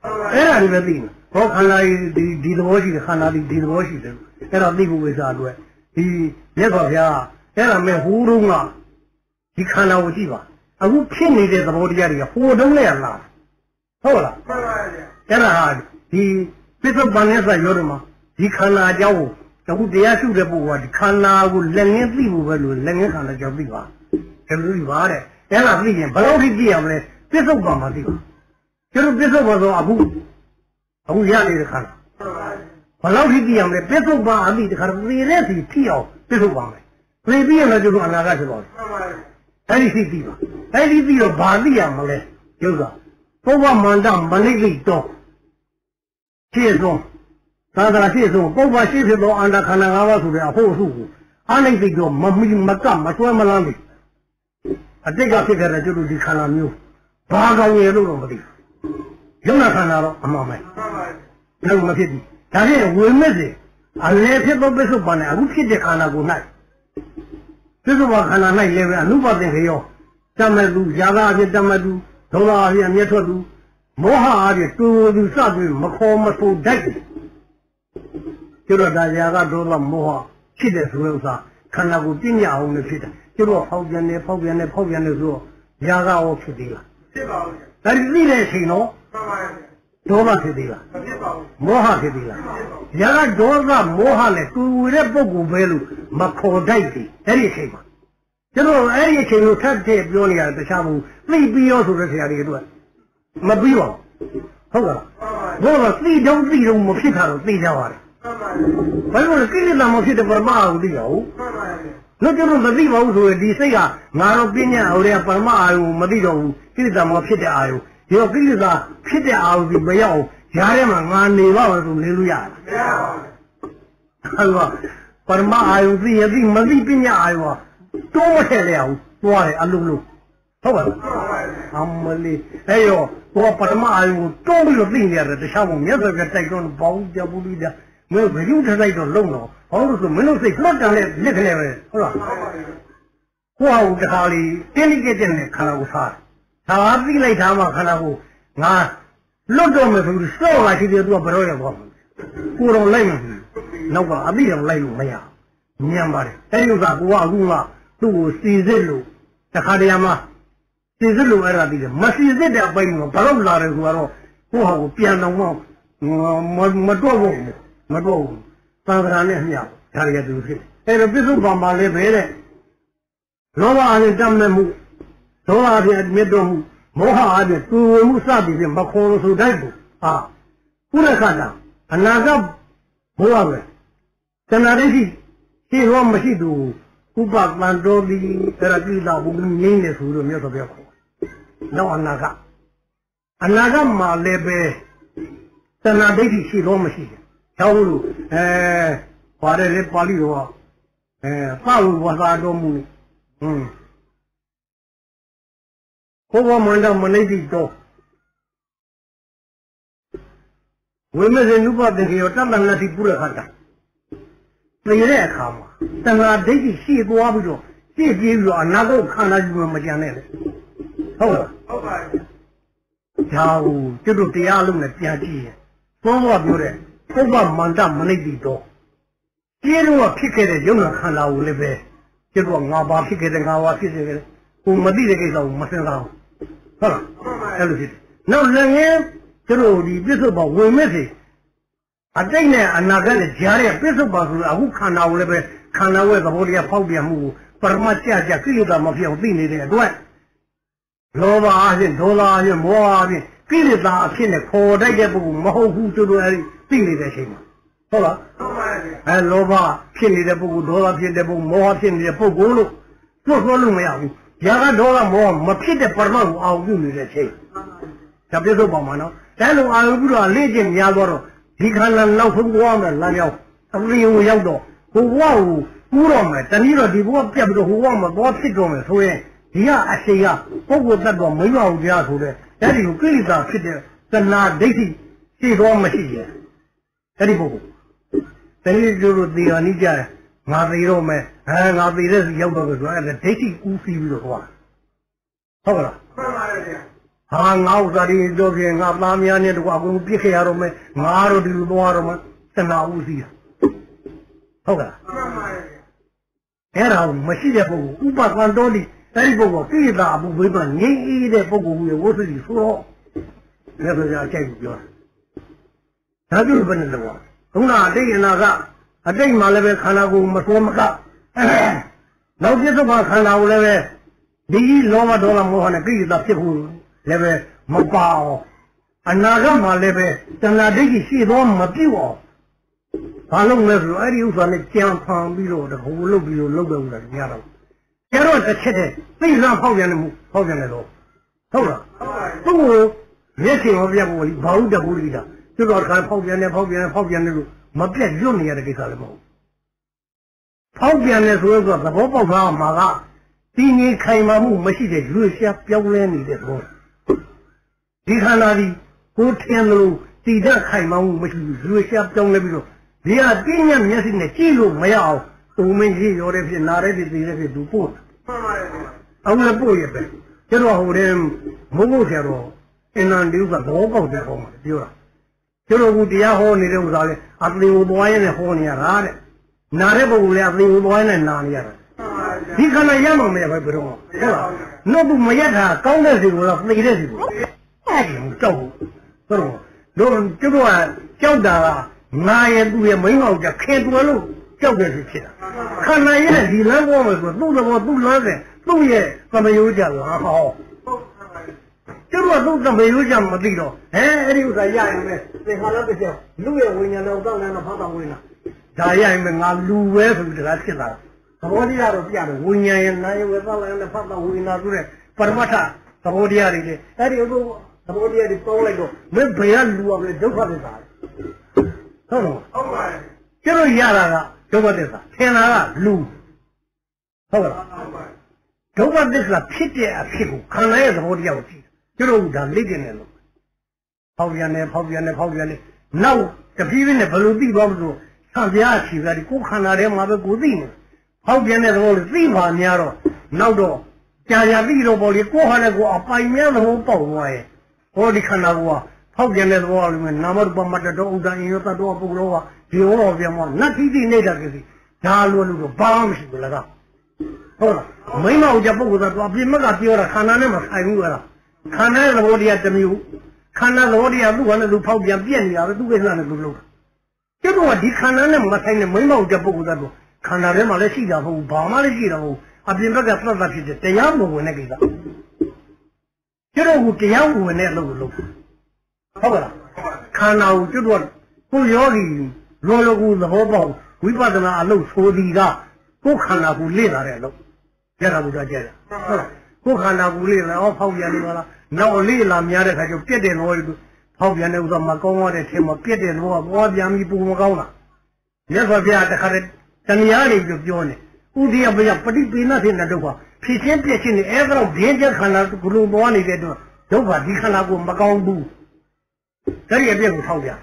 အဲ့ဒါတွေပဲသိနေဟောခန္ဓာဒီသဘောရှိတယ်ခန္ဓာဒီသဘောရှိတယ်အဲ့ဒါသိဖို့ဝိစာအတွက်ဒီမြတ်စွာဘုရားအဲ့ဒါမဲ့ဟိုးတုန်းကဒီခန္ဓာကိုကြည့်ပါအခုဖြစ်နေတဲ့သဘောတရားတွေကဟိုတုန်းနဲ့လားဟုတ်လားမှန်ပါဗျာအဲ့ဒါဟာဒီပစ္စုပန်နဲ့ဆက်ရောတယ်မှာဒီခန္ဓာအကြောင်းကိုအခုတရားရှုတဲ့ပုဂ္ဂိုလ်ကဒီခန္ဓာကိုလက်ငင်းသိဖို့ပဲလို့လက်ငင်းခန္ဓာကြောင့်သိပါအဲ့လိုသိပါတဲ့အဲ့ဒါသိရင်ဘယ်လောက်ထိသိရမလဲပစ္စုပန်မှာသိပါကျတော့ပစ္စုပန်ဆိုအခုရနေတဲ့ခန္ဓာဘယ်လောက်ထိသိရမလဲပစ္စုပန်အသိတခါသေတဲ့စီထိအောင်ပစ္စုပန်ပဲသေပြီးရင်လည်းကျတော့အနာဂတ်ဖြစ်သွားတယ်အဲ့ဒီသိပါအဲ့ဒီသိတော့ဘာသိရမလဲကျုပ်ကဘုရားမန္တမနိသိတော့ရှင်းဆုံးသာသနာရှင်းဆုံးပုဗ္ဗရှိဖြစ်သောအန္တခန္ဓာ၅ပါးဆိုတဲ့အဖို့အစုကိုအနိသိတော့မမီမကမဆွဲမလန်းဘူးအတိတ်ကဖြစ်ခဲ့တဲ့ကျုပ်တို့ဒီခန္ဓာမျိုးဘာကောင်းရလို့တော့မသိဘူးယုံနာခန္ဓာတော့အမှန်ပဲလုံးမဖြစ်ဘူးဒါဖြင့်ဝိမက်စေအလယ်ဖြစ်သောပစ္စုပန်နဲ့အခုဖြစ်တဲ့ခန္ဓာကို၌ပစ္စုပန်ခန္ဓာ၌လည်းပဲအနုပါသင်ခေယောတမတုယာဂအဖြစ်တမတုဒေါသအဖြစ်အမျက်ထွက်သူမောဟအဖြစ်တူသူစသည်မခေါ်မဆိုတတ်ဘူးကျတော့ဒါယာဂဒေါသမောဟဖြစ်တဲ့ဆိုတဲ့ဥစ္စာခန္ဓာကိုပြည့်ညတ်အောင်လည်းဖြစ်တယ်ကျတော့ဖောက်ပြန်နေဆိုတော့ယာဂရောဖြစ်သေးလားဖြစ်ပါဘူးဒါသိတဲ့အချိန်တော့ဒေါသဖြစ်သေးလားမဖြစ်ပါဘူးမောဟဖြစ်သေးလားယာဂဒေါသမောဟနဲ့တူတဲ့ပုဂ္ဂိုလ်ပဲလို့မခေါ်တတ်ဘူးအဲ့ဒီအချိန်မှာကျတော့အဲ့ဒီအချိန်ကိုထပ်ထည့်ပြောနေရတယ်တခြားဘူးသိပြီးရောဆိုတဲ့ဆရာတွေတို့မပြီးပါဘူးဟုတ်ကဲ့ဘုရားသိတော့မဖြစ်တာတော့သိကြပါတယ်ဘာလို့လဲကိလေသာမဖြစ်တဲ့ပရမအာယုသိရအောင်လို့ကျတော့မသိပါဘူးဆိုရင်ဒီစိတ်ကငါတော့ပညာဟိုတဲ့ပရမအာယုမသိတော့ဘူးကိလေသာမဖြစ်တဲ့အာယုဒီတော့ကိလေသာဖြစ်တဲ့အာယုဒီမရောက်ရားထဲမှာငါနေပါလို့ဆိုနေလို့ရတာမရပါဘူးဟုတ်ပါပရမအာယုသိရသိမသိပညာအာယုတိုးထည့်လေအောင်သွားတယ်အလုံးလုံးဟုတ်ပါလားအမလေးအဲ့ရောဘောပရမအာယုတိုးပြီးတော့သိနေရတယ်တခြားဘုံမြတ်စွာဘုရားတိုက်တွန်းပေါင်းကြဘူးလိတာမင်းဘယ်လိုထိုက်တော့လုံးတော့ဘာလို့ဆိုမင်းတို့စိတ်လွတ်တယ်လက်ခနဲ့ပဲဟုတ်လားကိုယ့်ဟာတခါလေးတင်းလိကတဲ့နဲ့ခန္ဓာကိုထားဒါသိလိုက်တာမှခန္ဓာကိုငါလွတ်တော့မယ်ဆိုပြီးစော့လာရှိတယ်သူကဘယ်တော့ရောက်သွားကိုတော့လိုက်မှာနောက်ကအသိတော်လိုက်လို့မရညံပါတယ်အဲဒီဥစ္စာကိုကအခုမှသူ့ကိုစီစစ်လို့တခါတည်းမှာစီစစ်လို့အဲ့ဒါသိတယ်မစီစစ်တဲ့အပိုင်းကဘာလို့လာတယ်ဆိုတော့ကိုယ့်ဟာကိုပြန်တော့မတော့ဘူးမတော့ဘူးသံဃာနဲ့မျှဒါရရသူဖြစ်အဲ့တော့ပြစ္ဆုတ်ပံပါလဲပဲတဲ့လောဘအရင်တတ်မဲ့မှုဒေါသအပြင်မြတ်တော်မှုမောဟအပြင်တူဝမှုစသည်ဖြင့်မခေါ်လို့ဆိုတတ်ဘူးပုရခန္ဓာအနာဂတ်ဘဝပဲတဏှာဒိဋ္ဌိရှိရောမရှိသူဥပပန္တောတိအဲ့ဒါကိလေသာဘုံငိမ့်နေဆိုလို့မြတ်စွာဘုရားခေါ်နောက်အနာဂတ်မှာလည်းပဲတဏှာဒိဋ္ဌိရှိရောမရှိတယ်ကျောင်းလို့ပါတယ်လေပါဠိတော်သဝဝသာတော်မူဘုရားမန္တမနိတိတော်ဝိမဇ္ဇနုပသင်္ခေယောတတ္တနတိပုရခတ္တသိတဲ့အခါမှာတဏှာဒိဋ္ဌိရှိသွားပြီးတော့ပြည့်ပြီးတော့အနာဂတ်ခန္ဓာယူမကြံနဲ့လေဟုတ်လားဟုတ်ပါဘူးဒါကိုကျွတ်တရားလုံးနဲ့ပြန်ကြည့်ရင်ဘောဘောပြောတဲ့ဘုရားမန္တမနိတိတော်ကျေတော့ဖြစ်ခဲ့တဲ့ယုံနာခန္ဓာကိုလည်းပဲကျွတ်ငါဘာဖြစ်ခဲ့တယ်ငါဘာဖြစ်ခဲ့တယ်ကိုမသိတဲ့ကိစ္စကိုမစင်စားဘူးဟုတ်လားအဲ့လိုဖြစ်တယ်နောက်လည်းငယ်ကျွတ်ဒီပြစ္ဆုတ်ပါဝင်မဲ့စီအတိတ်နဲ့အနာဂတ်နဲ့ကြားတဲ့ပြစ္ဆုတ်ပါဆိုတော့အခုခန္ဓာကိုလည်းပဲခန္ဓာရဲ့သဘောတရားဖောက်ပြန်မှုကိုပရမတ်ကြကိလေသာမဖြစ်အောင်သိနေတဲ့အတွက်လောဘအဖြစ်ဒေါသအဖြစ်မောဟအဖြစ်ကိလေသာအဖြစ်နဲ့ခေါ်တတ်တဲ့ပုဂ္ဂိုလ်မဟုတ်ဘူးကျွတ်အဲ့ဒီသိနေတဲ့အချိန်မှာဟုတ်လားဟုတ်ပါဘူးလောဘဖြစ်နေတဲ့ပုဂ္ဂိုလ်ဒေါသဖြစ်တဲ့ပုဂ္ဂိုလ်မောဟဖြစ်နေတဲ့ပုဂ္ဂိုလ်လို့ပြောလို့မရဘူး။ယာကဒေါသမောဟမဖြစ်တဲ့ပရမတ်ကိုအောင်ပြုနေတဲ့အချိန်ဒါပြစ္ဆုတ်ပါမှာနော်။ဒါလိုအောင်ပြုတော့လေ့ကျင့်များသွားတော့ဒီခန္ဓာနောက်ဆုံးဘဝမှာလမ်းရောက်အရိယကိုရောက်တော့ဘဝကိုကူးတော့မယ်တနည်းတော့ဒီဘဝပြတ်ပြီးတော့ဘဝမှာသွားဖြစ်တော့မယ်ဆိုရင်ဒီကအရှိကပုဂ္ဂိုလ်တ attva မရအောင်ကြားဆိုတဲ့အဲ့ဒီကိုကိလေသာဖြစ်တဲ့တဏှာဒိဋ္ဌိရှိတော့မရှိရဲ့အဲ့ဒီပုဂ္ဂိုလ်တနည်းတို့သေရနိကြတယ်ငါသေတော့မယ်ငါသေတဲ့စီရောက်တော့ဆိုအဲ့ဒါဒိဋ္ဌိကူးစီးပြီးတော့ဟောဟုတ်ကလားမှန်ပါတယ်ဗျာဟာငါဥစားရီတို့ပြင်ငါသားများနဲ့တကွာကိုပြစ်ခဲ့ရတော့မယ်ငါတို့ဒီလိုသွားတော့မယ်တဏှာဥစည်းဟုတ်ကဲ့အဲ့ဒါမရှိတဲ့ပုဂ္ဂိုလ်ဥပကံတော်ဒီအဲ့ဒီပုဂ္ဂိုလ်ကိလေသာအပူဝိပ္ပငြိမ်းအေးတဲ့ပုဂ္ဂိုလ်ကိုဝိသုဒ္ဓိဆိုတော့လက်ဆိုကြအကြိုက်ကိုပြောတာဒါပြုလို့ဘယ်နဲ့လဲကွာခုနအတိတ်အနာကအတိတ်မှာလည်းပဲခန္ဓာကိုယ်မစွဲမကနောက်ပြစ္ဆုတ်ခန္ဓာကိုလည်းပဲဒီလောဘဒေါသမောဟနဲ့ကိလေသာဖြစ်ဖို့လည်းပဲမပါအောင်အနာဂတ်မှာလည်းပဲတဏှာဒိဋ္ဌိရှိသောမပြုတ်အောင်ဘာလို့လဲဆိုတော့အဲ့ဒီဥစ္စာနဲ့ကြံဖန်ပြီးတော့တကူလုပ်ပြီးတော့လုပ်တယ်ဆိုတာညတော့ကျတော့တစ်ချက်တည်းသိစားဖောက်ပြန်နေမှုဖောက်ပြန်နေတော့ဟုတ်လားသူ့ကိုမျက်ခြေမပြတ်ဘူးဘာလို့တကူလိတာသူတော့ခါဖောက်ပြန်နေလို့မပြတ်လွတ်နေရတဲ့ကိစ္စလည်းမဟုတ်ဖောက်ပြန်နေဆိုတော့သဘောပေါက်သားမှာကဒီငြိမ်ခိုင်မာမှုမရှိတဲ့ရွေးရှားပြောင်းလဲနေတဲ့သဘောဒီခန္ဓာဒီကိုထင်လို့တည်တဲ့ခိုင်မာမှုမရှိဘူးရွေးရှားပြောင်းလဲပြီးတော့ဒီဟာပြင်းညက်မျက်စိနဲ့ကြည့်လို့မရအောင်သူမင်းကြီးရောတဲ့ဖြစ်နာတဲ့ဖြစ်တည်တဲ့ဖြစ်သူပို့အောင်လည်းပို့ရပဲကျတော့ဟိုတဲ့မုန်းဖို့ဆရာတော်အင်္ဂန်ဒီကသဘောပေါက်တဲ့ကောင်မှာပြောတာကျတော့ကတရားဟောနေတဲ့ဥစ္စာလေအသင်ကိုသွားရနဲ့ဟောနေရတာတဲ့နာတဲ့ပုဂ္ဂိုလ်လည်းအသင်ကိုသွားရနဲ့နာနေရတာဒီခန္ဓာရမှမရပဲဘယ်တော့ဟုတ်လားနှုတ်ဘူးမရက်တာကောင်းတဲ့စီကိုလားသိတဲ့စီကိုအဲ့ဒီကြောက်ဘူးတို့ကျတော့ကြောက်တာကငါရဲ့သူ့ရဲ့မိန်းအောင်ကြခင်တွယ်လို့ကြောက်တယ်ဖြစ်တာခန္ဓာရဲ့ဒီလမ်းပေါ်မှာဆိုသူ့သဘောသူ့လမ်းစဉ်သူ့ရဲ့သမယိုးကြလားဟောကျတော့သူ့သမယိုးကြမသိတော့အဲ့ဒီဥစ္စာရရင်ပဲသင်္ခါရတစ်ချက်လူရဲ့ဝိညာဉ်တော်တောင်းတယ်ဖတ်တော်ဝင်လာဒါရရင်ပဲငါလူပဲဆိုပြီးတကားဖြစ်လာတာသဘောတရားတော့ပြတယ်ဝိညာဉ်ရဲ့နာယဝေသလည်းနဲ့ဖတ်တော်ဝင်လာဆိုတဲ့ပရမတ္ထသဘောတရားတွေလေအဲ့ဒီဥစ္စာသဘောတရားတွေတောင်းလိုက်တော့မင်းဘယ်ကလူအောင်လဲဒုက္ခသစ္စာဟုတ်ပါဘူးကျတော့ရတာကဒုက္ခသစ္စာထင်တာကလူဟုတ်လားဒုက္ခသစ္စာဖြစ်တဲ့အဖြစ်ကိုခန္ဓာရဲ့သဘောတရားကိုကြည့်ကျတော့ဒါလိမ့်နေလို့ဖောက်ပြန်နေနောက်တပြေးပြေးနဲ့ဘယ်လိုသိသွားမလို့ဆံပြားချီကဒီကိုခန္ဓာထဲမှာပဲကိုသိနေဖောက်ပြန်တဲ့သဘောကိုသိပါများတော့နောက်တော့ကြာပြီးတော့ပေါ့လေကိုဟာနဲ့ကိုအပိုင်များသဘောပေါက်သွားရဲ့ဟောဒီခန္ဓာကိုဖောက်ပြန်တဲ့သဘောကနာမရူပမတ္တတော်ဥဒ္ဒင်ယောတတော်ပုဂ္ဂလောကဒီဟောပြန်မှာနတ်တိတိနေတာကစီဒါလို့လို့ဘာမှမရှိဘူးလားကဟုတ်လားမိမဥကြပုဂ္ဂိုလ်ကတော့အပြင်မကပြောတာခန္ဓာနဲ့မဆိုင်ဘူးလားခန္ဓာရဲ့သဘောတရားတစ်မျိုးခန္ဓာသဘောတရားသူ့ဟာနဲ့သူဖောက်ပြန်ပြက်နေတာပဲသူ့ကိစ္စနဲ့သူလုပ်တာကျတော့ဒီခန္ဓာနဲ့မဆိုင်တဲ့မိမဥကြပုဂ္ဂိုလ်ကတော့ခန္ဓာထဲမှာလည်းရှိတာမဟုတ်ဘူးဘာမှလည်းရှိတာမဟုတ်အပြင်ဘက်ကသတ်သတ်ဖြစ်တဲ့တရားမဝင်တဲ့ကိစ္စကျတော့ကိုတရားဝင်တဲ့အလုပ်ကိုလုပ်ဟုတ်ကဲ့ခန္ဓာကိုကျွတ်တော့ကိုယောဂီလောလောကူသဘောပေါက်ဝိပဿနာအလုပ်ဆိုသည်ကကိုခန္ဓာကိုလေ့လာတဲ့အလုပ်ကြတာဘုရားကြတယ်ဟုတ်လားကိုခန္ဓာကိုလေ့လာအောင်ဖောက်ပြန်နေပါလားနောက်လေ့လာများတဲ့ခါကျပြက်တဲ့လောတွေဖောက်ပြန်တဲ့ဥစ္စာမကောင်းတဲ့ထဲမှာပြက်တဲ့လောကပွားပြန်ပြီးပူမကောင်းတာမြတ်စွာဘုရားတခါတည်းတဏှာတွေပြောနေဥဒိယဘယပฏิပိဏဖြစ်တဲ့ဒုက္ခဖြစ်ချင်းပြက်ချင်းနေအဲ့ဒါတော့ဘင်းချက်ခန္ဓာကလုံးပွားနေတဲ့အတွက်ဒုက္ခဒီခန္ဓာကိုမကောင်းဘူးအဲ့ဒီအပြည့်ကိုထောက်ပြ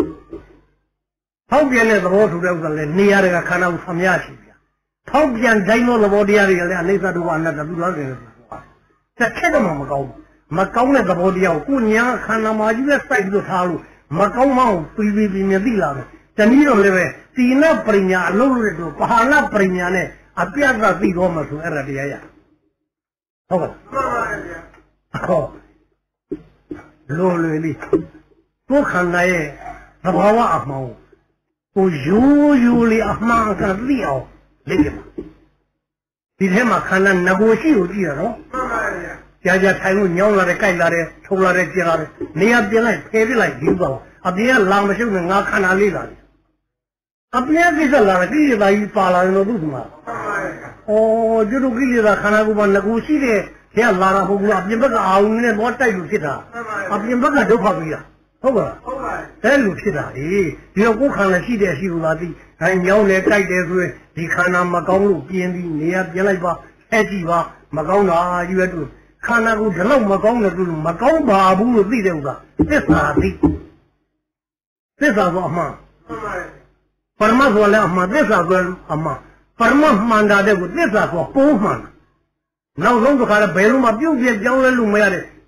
ထောက်ပြန်တဲ့သဘောဆိုတဲ့ဥစ္စာလည်းနေရာတကခန္ဓာကိုဆံရရှိပြထောက်ပြန်တိုင်းသောသဘောတရားတွေကလည်းအနိစ္စဒုက္ခအနတ္တသူလားတယ်တစ်ချက်တော့မကောင်းဘူးမကောင်းတဲ့သဘောတရားကိုကိုညာခန္ဓာမှာကြီးပဲစိုက်ပြီးတော့ထားလို့မကောင်းမှန်းပြီးမြင်သိလာတယ်တနည်းတော့လည်းပဲသီလပရိညာအလုံးလို့တော့ဘာလပရိညာနဲ့အပြတ်သာသိတော့မှဆိုအဲ့ဒါတရားရဟုတ်ကဲ့ဟောလိုလေလေးကိုခန္ဓာရဲ့သဘာဝအမှန်ကိုရိုးလေးအမှန်ကသိအောင်လေ့ကျင့်ပါဒီထဲမှာခန္ဓာငကိုရှိကိုကြည့်ရတော့ကြာထိုင်လို့ညောင်းလာတယ်ကြိုက်လာတယ်ထုံလာတယ်ကျင်လာတယ်နေရာပြင်လိုက်ဖယ်ပြလိုက်ဒီပေါ့အပြင်ကလာမရှုပ်နဲ့ငါခန္ဓာလေးလာတယ်အပြင်ကိစ္စလာတယ်ကိလေသာကြီးပါလာရင်တော့သူ့မှာကျွတ်ကိလေသာခန္ဓာကိုယ်မှာငကိုရှိတဲ့ထဲကလာတာမဟုတ်ဘူးအပြင်ဘက်ကအာရုံနဲ့တော့တိုက်လို့ဖြစ်တာအပြင်ဘက်ကဒုက္ခပြီးတာဟုတ်ပါလားအဲ့လိုဖြစ်တာလေဒီတော့ကိုယ်ခန္ဓာရှိတဲ့အရှိကိုလာသိအဲညောင်းတယ်တိုက်တယ်ဆိုရင်ဒီခန္ဓာမကောင်းလို့ပြင်းပြီးနေရာပြင်လိုက်ပါအဲ့ကြည့်ပါမကောင်းတာကြီးပဲသူခန္ဓာကိုဒီလောက်မကောင်းတယ်သူမကောင်းပါဘူးလို့သိတဲ့ဥစ္စာသစ္စာသိသစ္စာဆိုအမှန်ပရမတ်ဆိုလည်းအမှန်သစ္စာဆိုအမှန်ပရမတ်မှန်တာတဲ့ကိုသစ္စာဆိုပိုးမှန်နောက်ဆုံးတစ်ခါလည်းဘယ်လိုမှပြုတ်ပြပြောင်းလဲလို့မရတဲ့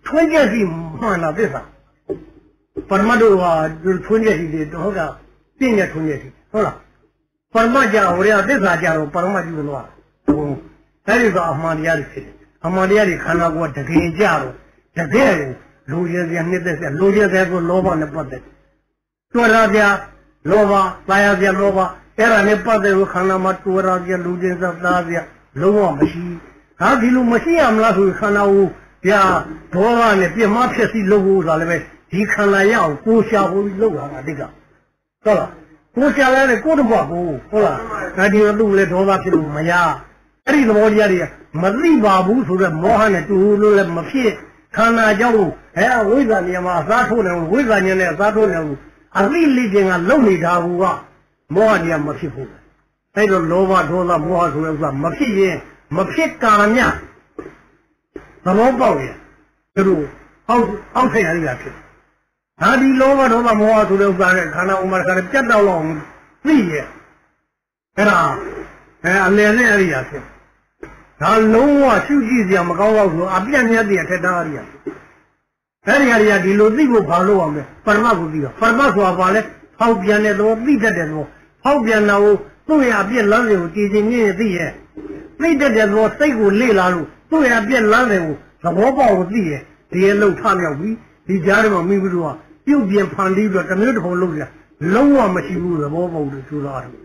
春节是换了为啥？把嘛都话就是春节是的，好个今年春节是好了。把嘛家我俩为啥家了？把嘛就是话，那就是阿妈家的事。阿妈家的看到过这个家了，这个路线在那的是路线在个老板的不得，多少家老板，哪家老板，这样的不得我看到嘛多少家路线上哪家老板没事，他这路没事俺们那时候看到我呀，多少呢？别马撇是路啥的呗，你看那样过下午路上那这个，到了过下来的过得不好，好了，那这个路来多少是路没呀？这里老家的没人把不出来，没喊的走路来没撇，看那家伙，哎，为啥你嘛啥出来？为啥你来啥出来？啊，里边啊，老里头啊，没喊的没撇出来，那个老板说了，没喊出来说没撇人，没撇干呢，怎么包的？就是好太阳的去，那里老板说了，没喊出来说，看到我们看到别到了自己，对吧？哎，来那里也是。他龙啊，手机这样么搞说啊，别人家太大了。哎呀呀，这路这个跑路啊没，把嘛不地个，把嘛说话嘞，跑边的多，离得的多，跑边那我都要变冷的，最近年的些，离得的多，谁个累了路，都要变冷的我，怎么报我自己？这些路差了位，你家里嘛没不住啊，右边旁里边这没有这条路的，龙啊没去路的，我报的就那种。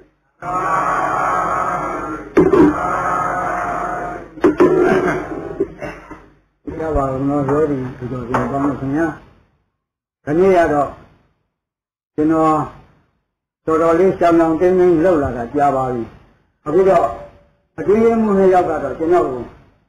要把我们说的这个帮助怎样？肯定要到，ကျွန်တော်တော်တော်လေးရှောင်းရှောင်းတင်းတင်းလှုပ်လာတာကြားပါပြီ။အခုတော့အတွေ့အမှုနဲ့ရောက်တော့ကျွန်တော်ကို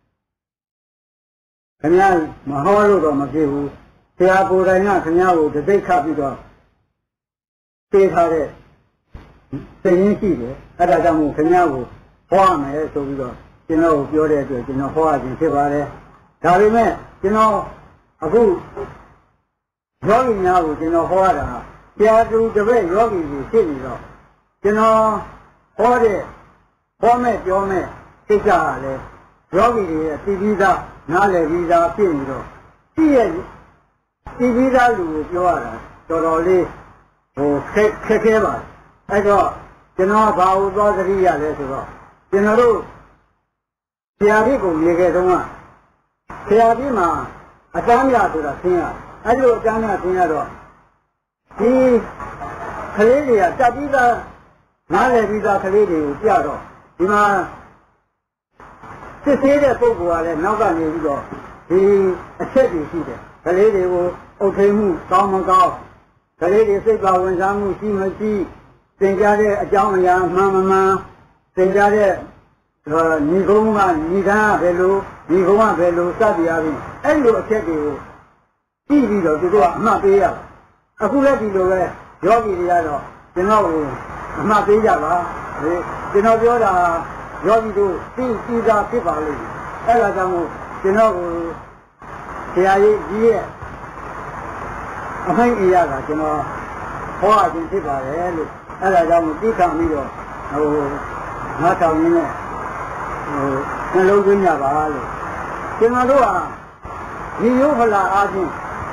ခင်ဗျားမဟောလို့တော့မဖြစ်ဘူး။ဆရာကိုယ်တိုင်ကခင်ဗျားကိုတသိခတ်ပြီးတော့သိထားတဲ့သိရင်းရှိတယ်။အဲ့ဒါကြောင့်မို့ခင်ဗျားကိုဟောရမယ်ဆိုပြီးတော့ကျွန်တော်ကိုပြောတဲ့အတွက်ကျွန်တော်ဟောရခြင်းဖြစ်ပါတယ်။ဒါပေမဲ့ကျွန်တော်အခုယောဂီများကိုကျွန်တော်ဟောရတာဆရာသူတပည့်ယောဂီကြီးဖြစ်နေတော့ကျွန်တော်ဟောမဲ့ပြောမဲ့သိကြတာလေယောဂီတွေရဲ့သိပြီးသားနားလည်ပြီးသားဖြစ်နေတော့သိရဲ့သိပြီးသားလူကိုပြောရတာတော်တော်လေးခက်ခဲပါအဲ့တော့ကျွန်တော်ဘာလို့သွားသတိရလဲဆိုတော့ကျွန်တော်တို့ဆရာကြီးကိုနေခဲ့တုန်းကဆရာကြီးမှာအတန်းရဆိုတာဆင်းရအဲ့လိုအတန်းရဆင်းရတော့ဒီကလေးတွေကတက်ပြီးသားနားလည်ပြီးသားကလေးတွေကိုကြတော့ဒီမှာစစ်သေးတဲ့ပုဂ္ဂိုလ်ကလည်းနောက်ကနေပြီးတော့ဒီအချက်တွေရှိတယ်ကလေးတွေကိုအုပ်ထိန်မှုကောင်းမကောင်းကလေးတွေစိတ်ပါဝင်စားမှုရှိမရှိသင်ကြားတဲ့အကြောင်းအရာမှန်မမှန်သင်ကြားတဲ့ညီကုန်းကညီကန်းကဘယ်လိုညီကုန်းကဘယ်လိုစသည်အားဖြင့်အဲ့လိုအချက်တွေကိုကြည့်ပြီးတော့သူတို့ကအမှတ်ပေးရအခုလည်းဒီလိုပဲယောဂီတွေကတော့ကျွန်တော်ကိုအမှတ်ပေးကြပါကျွန်တော်ပြောတာယောဂီတို့သိသားဖြစ်ပါလိမ့်မယ်အဲ့ဒါကြောင့်မို့ကျွန်တော်ကိုဆရာကြီးရဲ့အဖိုင်းအရာကကျွန်တော်ဟောရခြင်းဖြစ်ပါတယ်လို့အဲ့ဒါကြောင့်မို့သိခံပြီးတော့ငါဆောင်ရင်းနဲ့နှလုံးသွင်းကြပါလို့ကျွန်တော်တို့ဟာဒီယုဖလာအားဖြင့်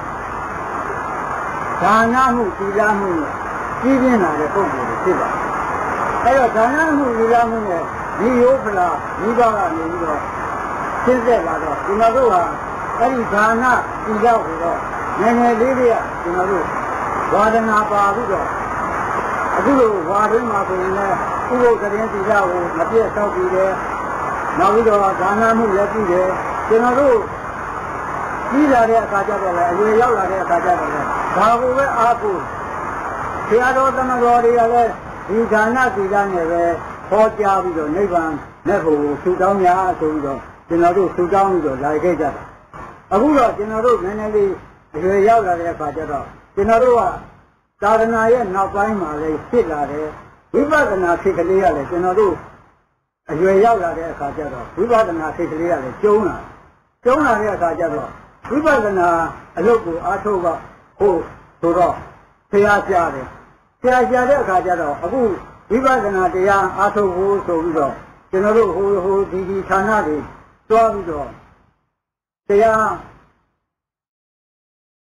ဒါနမှုသီလမှုနဲ့ကြီးပြင်းလာတဲ့ပုဂ္ဂိုလ်တွေဖြစ်ပါတယ်အဲ့တော့ဒါနမှုသီလမှုနဲ့ဒီယုဖလာမိဘကနေပြီးတော့ရှင်းဆက်လာတော့ကျွန်တော်တို့ဟာအဲ့ဒီဒါနသီလကိုတော့ငယ်ငယ်လေးတွေကကျွန်တော်တို့ဝါဒနာပါပြီးတော့အခုလိုဝါဒင်းမှာဆိုရင်လည်းဥပုသ်ကရင်သီလကိုမပြည့်စောက်ပြီးတယ်နောက်ပြီးတော့ဒါနမှုလည်းပြီးတယ်ကျွန်တော်တို့ပြီးလာတဲ့အခါကျတော့လည်းအရွယ်ရောက်လာတဲ့အခါကျတော့လည်းဒါကိုပဲအားကိုးဆရာတော်သမတော်တွေကလည်းဒီဒါနသီလနဲ့ပဲဟောကြားပြီးတော့နိဗ္ဗာန်နဲ့ကိုဆုတောင်းများဆိုပြီးတော့ကျွန်တော်တို့ဆုတောင်းပြီးတော့လာခဲ့ကြတာအခုတော့ကျွန်တော်တို့နည်းနည်းလေးအရွယ်ရောက်လာတဲ့အခါကျတော့ကျွန်တော်တို့ကသာသနာရဲ့နောက်ပိုင်းမှာလည်းဖြစ်လာတယ်ဝိပဿနာဖြစ်ကလေးရလည်းကျွန်တော်တို့အရွယ်ရောက်လာတဲ့အခါကျတော့ဝိပဿနာစိတ်ကလေးကလည်းကျုံးလာတဲ့အခါကျတော့ဝိပဿနာအလုပ်ကိုအားထုတ်ပါဟုတ်ဆိုတော့ဆရာကြားတဲ့အခါကျတော့အခုဝိပဿနာတရားအားထုတ်ဖို့ဆိုပြီးတော့ကျွန်တော်တို့ဟိုဒီဌာနတွေတွားပြီးတော့တရား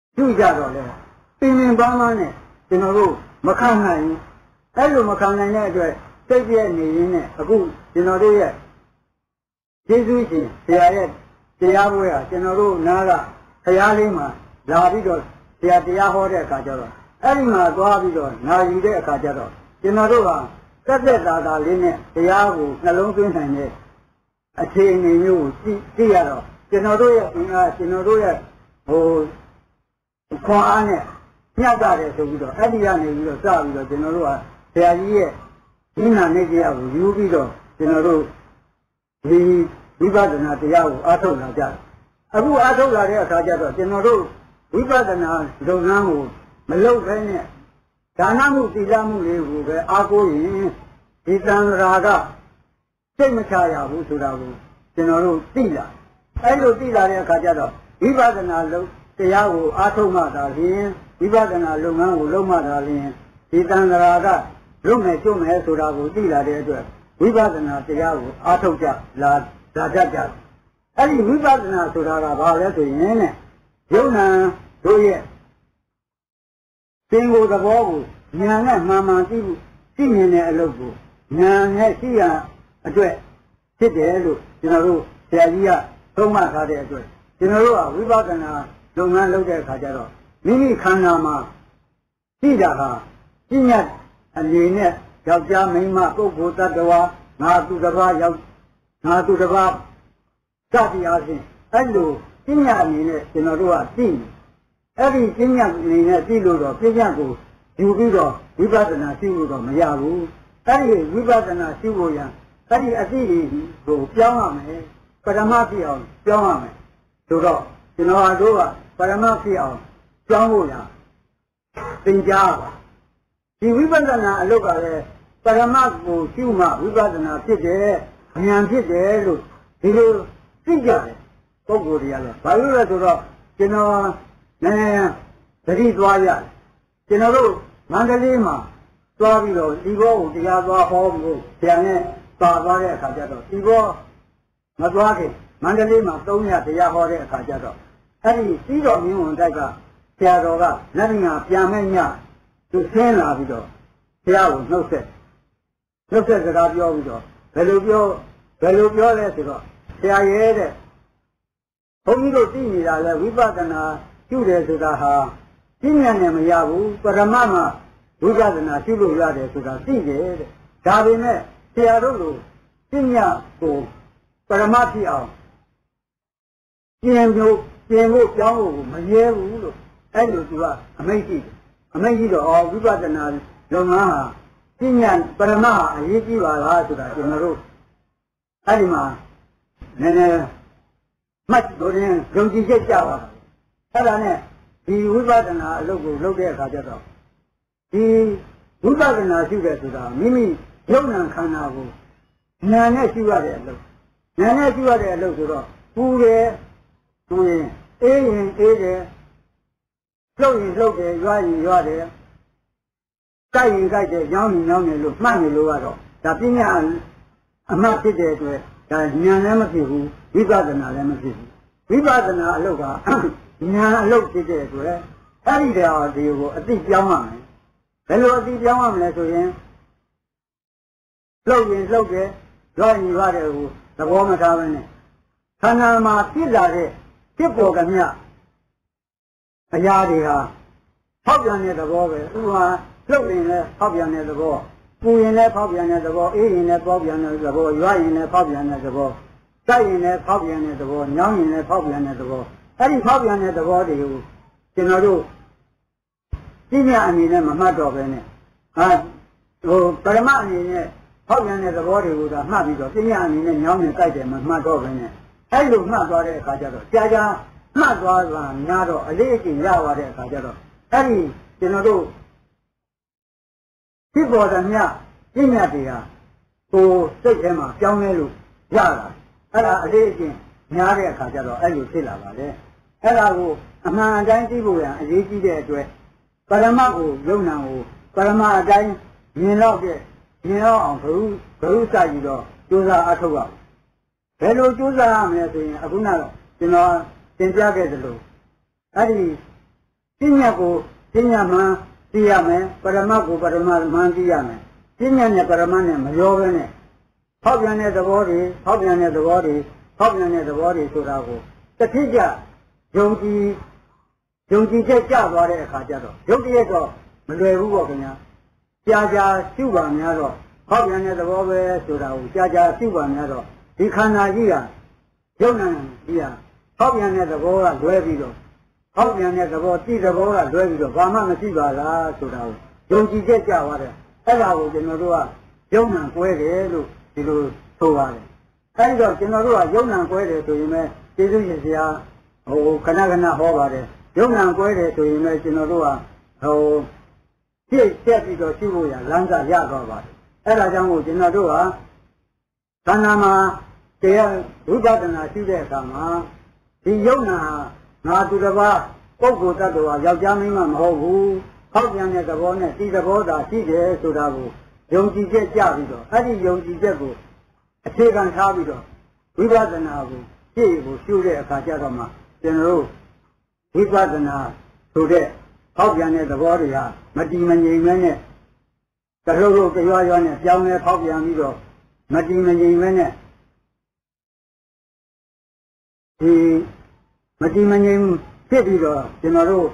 ပြုကြတော့လေပင်ပင်ပန်းပန်းနဲ့ကျွန်တော်တို့မခံနိုင်ဘူးအဲ့လိုမခံနိုင်တဲ့အတွက်စိတ်ပြည့်နေရင်းနဲ့အခုကျွန်တော်တို့ရဲ့ကျေးဇူးရှင်ဆရာရဲ့တရားပွဲဟာကျွန်တော်တို့နားကဆရာလေးမှာလာပြီးတော့ဆရာတရားဟောတဲ့အခါကျတော့အဲ့ဒီမှာသွားပြီးတော့နာယူတဲ့အခါကျတော့ကျွန်တော်တို့ကသက်သာလေးနဲ့တရားကိုနှလုံးသွင်းနိုင်တဲ့အခြေအနေမျိုးကိုသိရတော့ကျွန်တော်တို့ရဲ့အင်အားကျွန်တော်တို့ရဲ့ခွန်အားနဲ့ညှောက်ရတယ်ဆိုပြီးတော့အဲ့ဒီကနေပြီးတော့စပြီးတော့ကျွန်တော်တို့ကဆရာကြီးရဲ့ဒီနာနေကြကိုယူပြီးတော့ကျွန်တော်တို့ဒီဝိပဿနာတရားကိုအားထုတ်လာကြတယ်အခုအားထုတ်လာတဲ့အခါကျတော့ကျွန်တော်တို့ဝိပဿနာလုပ်ငန်းကိုမလုပ်ဘဲနဲ့ဒါနမှုသီလမှုတွေကိုပဲအားကိုးရင်ဒီသံဃာကစိတ်မချရဘူးဆိုတာကိုကျွန်တော်တို့သိလာအဲ့လိုသိလာတဲ့အခါကျတော့ဝိပဿနာလုပ်တရားကိုအားထုတ်မှသာလျှင်ဝိပဿနာလုပ်ငန်းကိုလုပ်မှသာလျှင်ဒီသံဃာကလွတ်မယ်ကျွတ်မယ်ဆိုတာကိုသိလာတဲ့အတွက်ဝိပဿနာတရားကိုအားထုတ်ကြလာတတ်ကြအဲ့ဒီဝိပဿနာဆိုတာကဘာလဲဆိုရင်နဲ့ယုံနာတို့ရဲ့သင်္ကိုယ်သဘောကိုဉာဏ်နဲ့မှန်မှန်သိမြင်တဲ့အလုပ်ကိုဉာဏ်နဲ့သိရအတွက်ဖြစ်တယ်လို့ကျွန်တော်တို့ဆရာကြီးကသုံးမှတ်ထားတဲ့အတွက်ကျွန်တော်တို့ကဝိပဿနာလုပ်ငန်းလုပ်တဲ့အခါကျတော့မိမိခန္ဓာမှာသိတာဟာပညာအနေနဲ့ယောက်ျားမိန်းမပုဂ္ဂိုလ်တ attva ငါသူတစ်ပါးငါသူတစ်ပါးစသည်အားဖြင့်အဲ့လိုပညာအနေနဲ့ကျွန်တော်တို့ကသိတယ်အဲ့ဒီပညာအနေနဲ့သိလို့တော့ပညာကိုယူပြီးတော့ဝိပဿနာရှုလို့တော့မရဘူးအဲ့ဒီဝိပဿနာရှုဖို့ရန်အဲ့ဒီအသိကိုပြောင်းရမယ်ပရမဖြစ်အောင်ပြောင်းရမယ်ဆိုတော့ကျွန်တော်တို့ကပရမဖြစ်အောင်ပြောင်းဖို့ရသင်ကြားပါဒီဝိပဿနာအလုပ်ကလည်းပရမကိုရှုမှဝိပဿနာဖြစ်တယ်ဉာဏ်ဖြစ်တယ်လို့ဒီလိုသိကြတယ်ပုဂ္ဂိုလ်တွေကလည်းဘာလို့လဲဆိုတော့ကျွန်တော်နည်းနည်းသတိသွားရတယ်ကျွန်တော်တို့မန္တလေးမှာသွားပြီးတော့ဒီဘောကိုတရားသွားဟောဖို့ဆရာနဲ့ပါသွားတဲ့အခါကျတော့ဒီဘောမသွားခင်မန္တလေးမှာ3ရက်တရားဟောတဲ့အခါကျတော့အဲ့ဒီစီးတော်မြင်းဝင်တိုက်ကဆရာတော်ကလက်ငါပြန်မဲ့ညသူဆင်းလာပြီးတော့ဆရာကိုနှုတ်ဆက်စကားပြောပြီးတော့ဘယ်လိုပြောလဲဆိုတော့ဆရာရဲ့တဲ့ဘုန်းကြီးတို့သိနေတာလဲဝိပဿနာရှုတယ်ဆိုတာဟာပညာနဲ့မရဘူးပရမမှာဝိပဿနာရှုလို့ရတယ်ဆိုတာသိတယ်တဲ့ဒါပေမဲ့ဆရာတို့လိုပညာကိုပရမဖြစ်အောင်ပြင်ဖို့ပြောင်းဖို့မရဲဘူးလို့အဲ့လိုသူကအမိန့်ရှိတယ်အမိန့်ရှိတော့ဝိပဿနာလုပ်ငန်းဟာပညာပရမဟာအရေးကြီးပါလားဆိုတာကျွန်တော်တို့အဲ့ဒီမှာနည်းနည်းမှတ်လို့ရင်ယုံကြည်ချက်ကြပါအဲ့ဒါနဲ့ဒီဝိပဿနာအလုပ်ကိုလုပ်တဲ့အခါကျတော့ဒီဝိပဿနာရှုတယ်ဆိုတာမိမိယုံနာခန္ဓာကိုဉာဏ်နဲ့ရှုရတဲ့အလုပ်ဉာဏ်နဲ့ရှုရတဲ့အလုပ်ဆိုတော့ပူတယ်ပူရင်အေးရင်အေးတယ်လှုပ်ရင်လှုပ်တယ်ရွာရင်ရွာတယ်ကြိုက်ရင်ကြိုက်တယ်ညောင်းရင်ညောင်းတယ်လို့မှတ်နေလို့ကတော့ဒါပညာအမှတ်ဖြစ်တဲ့အတွက်ဒါဉာဏ်လည်းမဖြစ်ဘူးဝိပဿနာလည်းမဖြစ်ဘူးဝိပဿနာအလုပ်ကဉာဏ်အလုပ်ဖြစ်တဲ့အတွက်အဲ့ဒီတရားဒီကိုအသိပြောင်းရမယ်ဘယ်လိုအသိပြောင်းရမလဲဆိုရင်လှုပ်ရင်လှုပ်တယ်ရွာရင်ရွာတယ်ကိုသဘောမထားဘဲနဲ့ခန္ဓာမှာဖြစ်လာတဲ့ဖြစ်ပေါ်ကြမြအရာတွေဟာဖောက်ပြန်တဲ့သဘောပဲသူဟာလှုပ်ရင်လည်းဖောက်ပြန်တဲ့သဘောပူရင်လည်းဖောက်ပြန်တဲ့သဘောအေးရင်လည်းဖောက်ပြန်တဲ့သဘောရွာရင်လည်းဖောက်ပြန်တဲ့သဘောတိုက်ရင်လည်းဖောက်ပြန်တဲ့သဘောညောင်းရင်လည်းဖောက်ပြန်တဲ့သဘောအဲ့ဒီဖောက်ပြန်တဲ့သဘောတွေကိုကျွန်တော်တို့ပညာအနေနဲ့မမှတ်တော့ပဲနဲ့ပရမအနေနဲ့ဖောက်ပြန်တဲ့သဘောတွေကိုသာမှတ်ပြီးတော့ပညာအနေနဲ့ညောင်းနေတိုက်တယ်မမှတ်တော့ပဲနဲ့အဲ့လိုမှတ်သွားတဲ့အခါကျတော့ကြာမှတ်သွားတာများတော့အလေးအကျင့်ရသွားတဲ့အခါကျတော့အဲ့ဒီကျွန်တော်တို့ဖြစ်ပေါ်တဲ့မြတ်ပညာတွေဟာကိုယ်စိတ်ထဲမှာပြောင်းလဲလို့ရတာအဲ့ဒါအလေးအကျင့်များတဲ့အခါကျတော့အဲ့လိုဖြစ်လာပါလေအဲ့ဒါကိုအမှန်အတိုင်းသိဖို့ရန်အရေးကြီးတဲ့အတွက်ပရမကိုယုံနာကိုပရမအတိုင်းမြင်တော့အောင်ဘုရုစကြည့်တော့ကြိုးစားအထောက်ရဘယ်လိုကြိုးစားရမလဲဆိုရင်အခုနကတော့ကျွန်တော်သင်ပြခဲ့သလိုအဲ့ဒီပညာကိုပညာမှန်သိရမယ်ပရမတ်ကိုပရမတ်မှန်သိရမယ်ပညာနဲ့ပရမတ်နဲ့မရောဘဲနဲ့ဟောက်ပြန်တဲ့သဘောတွေဟောက်ပြန်တဲ့သဘောတွေဟောက်ပြန်တဲ့သဘောတွေဆိုတာကိုတစ်ထိကြယုံကြည်ချက်ကြသွားတဲ့အခါကျတော့ရုပ်တရက်တော့မလွယ်ဘူးပေါ့ခင်ဗျာကြာရှုပါများတော့ဟောက်ပြန်တဲ့သဘောပဲဆိုတာကိုကြာရှုပါများတော့ဒီခန္ဓာကြီးကယုံနာကြီးကဟောက်ပြန်တဲ့သဘောကလွဲပြီးတော့ဟောက်ပြန်တဲ့သဘောတိသဘောကလွဲပြီးတော့ဘာမှမရှိပါလားဆိုတာကိုယုံကြည်ချက်ကြသွားတယ်အဲ့ဒါကိုကျွန်တော်တို့ကယုံနာကွဲတယ်လို့ဒီလိုဆိုပါတယ်အဲ့တော့ကျွန်တော်တို့ကယုံနာကွဲတယ်ဆိုရင်ပဲကျေးဇူးရှင်ဆရာခဏဟောပါတယ်ယုံနာကွဲတယ်ဆိုရင်ပဲကျွန်တော်တို့ကပြည့်တက်ပြီးတော့ရှိဖို့ရလမ်းကရသွားပါတယ်အဲ့ဒါကြောင့်မို့ကျွန်တော်တို့ကခန္ဓာမှာတရားဝိပဿနာရှိတဲ့အခါမှာဒီယုံနာငါသူတစ်ပါးပုဂ္ဂိုလ်တ attva ယောက်ျားမင်းမဟုတ်ဘူးဟောက်ပြန်တဲ့သဘောနဲ့ဒီသဘောသာရှိတယ်ဆိုတာကိုယုံကြည်ချက်ကြပြီးတော့အဲ့ဒီယုံကြည်ချက်ကိုအခြေခံထားပြီးတော့ဝိပဿနာကိုရှေ့ကိုရှုတဲ့အခါကျတော့မှကျွန်တော်တို့ဝိပဿနာဆိုတဲ့ဟောက်ပြန်တဲ့သဘောတွေဟာမတည်မငြိမ်မဲနဲ့တရုပ်ရုပ်ကြွားနဲ့ပြောင်းလဲဟောက်ပြန်ပြီးတော့မတည်မငြိမ်မဲနဲ့ဒီမတည်မငြိမ်ဖြစ်ပြီးတော့ကျွန်တော်တို့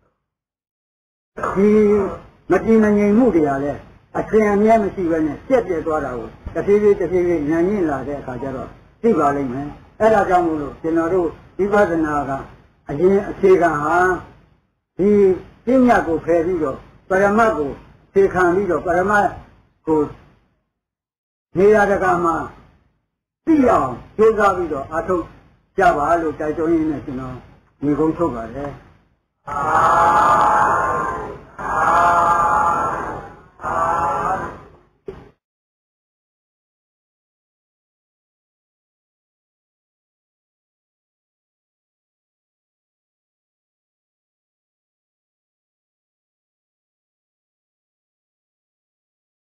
ဒီမတည်မငြိမ်မှုတွေကလည်းအရှင်အမြဲမရှိဘဲနဲ့ပြက်ပြက်သွားတာကိုတဖြည်းဖြည်းဉာဏ်ရင့်လာတဲ့အခါကျတော့သိပါလိမ့်မယ်အဲ့ဒါကြောင့်မို့လို့ကျွန်တော်တို့ဝိပဿနာကအရင်အခြေခံဟာဒီပညာကိုဖယ်ပြီးတော့ပရမတ်ကိုခြေခံပြီးတော့ပရမတ်ကိုနေရာတကာမှာသိအောင်ကြိုးစားပြီးတော့အားထုတ်ကြပါလို့တိုက်တွန်းရင်းနဲ့ကျွန်တော်ညီကုန်းထုတ်ပါတယ်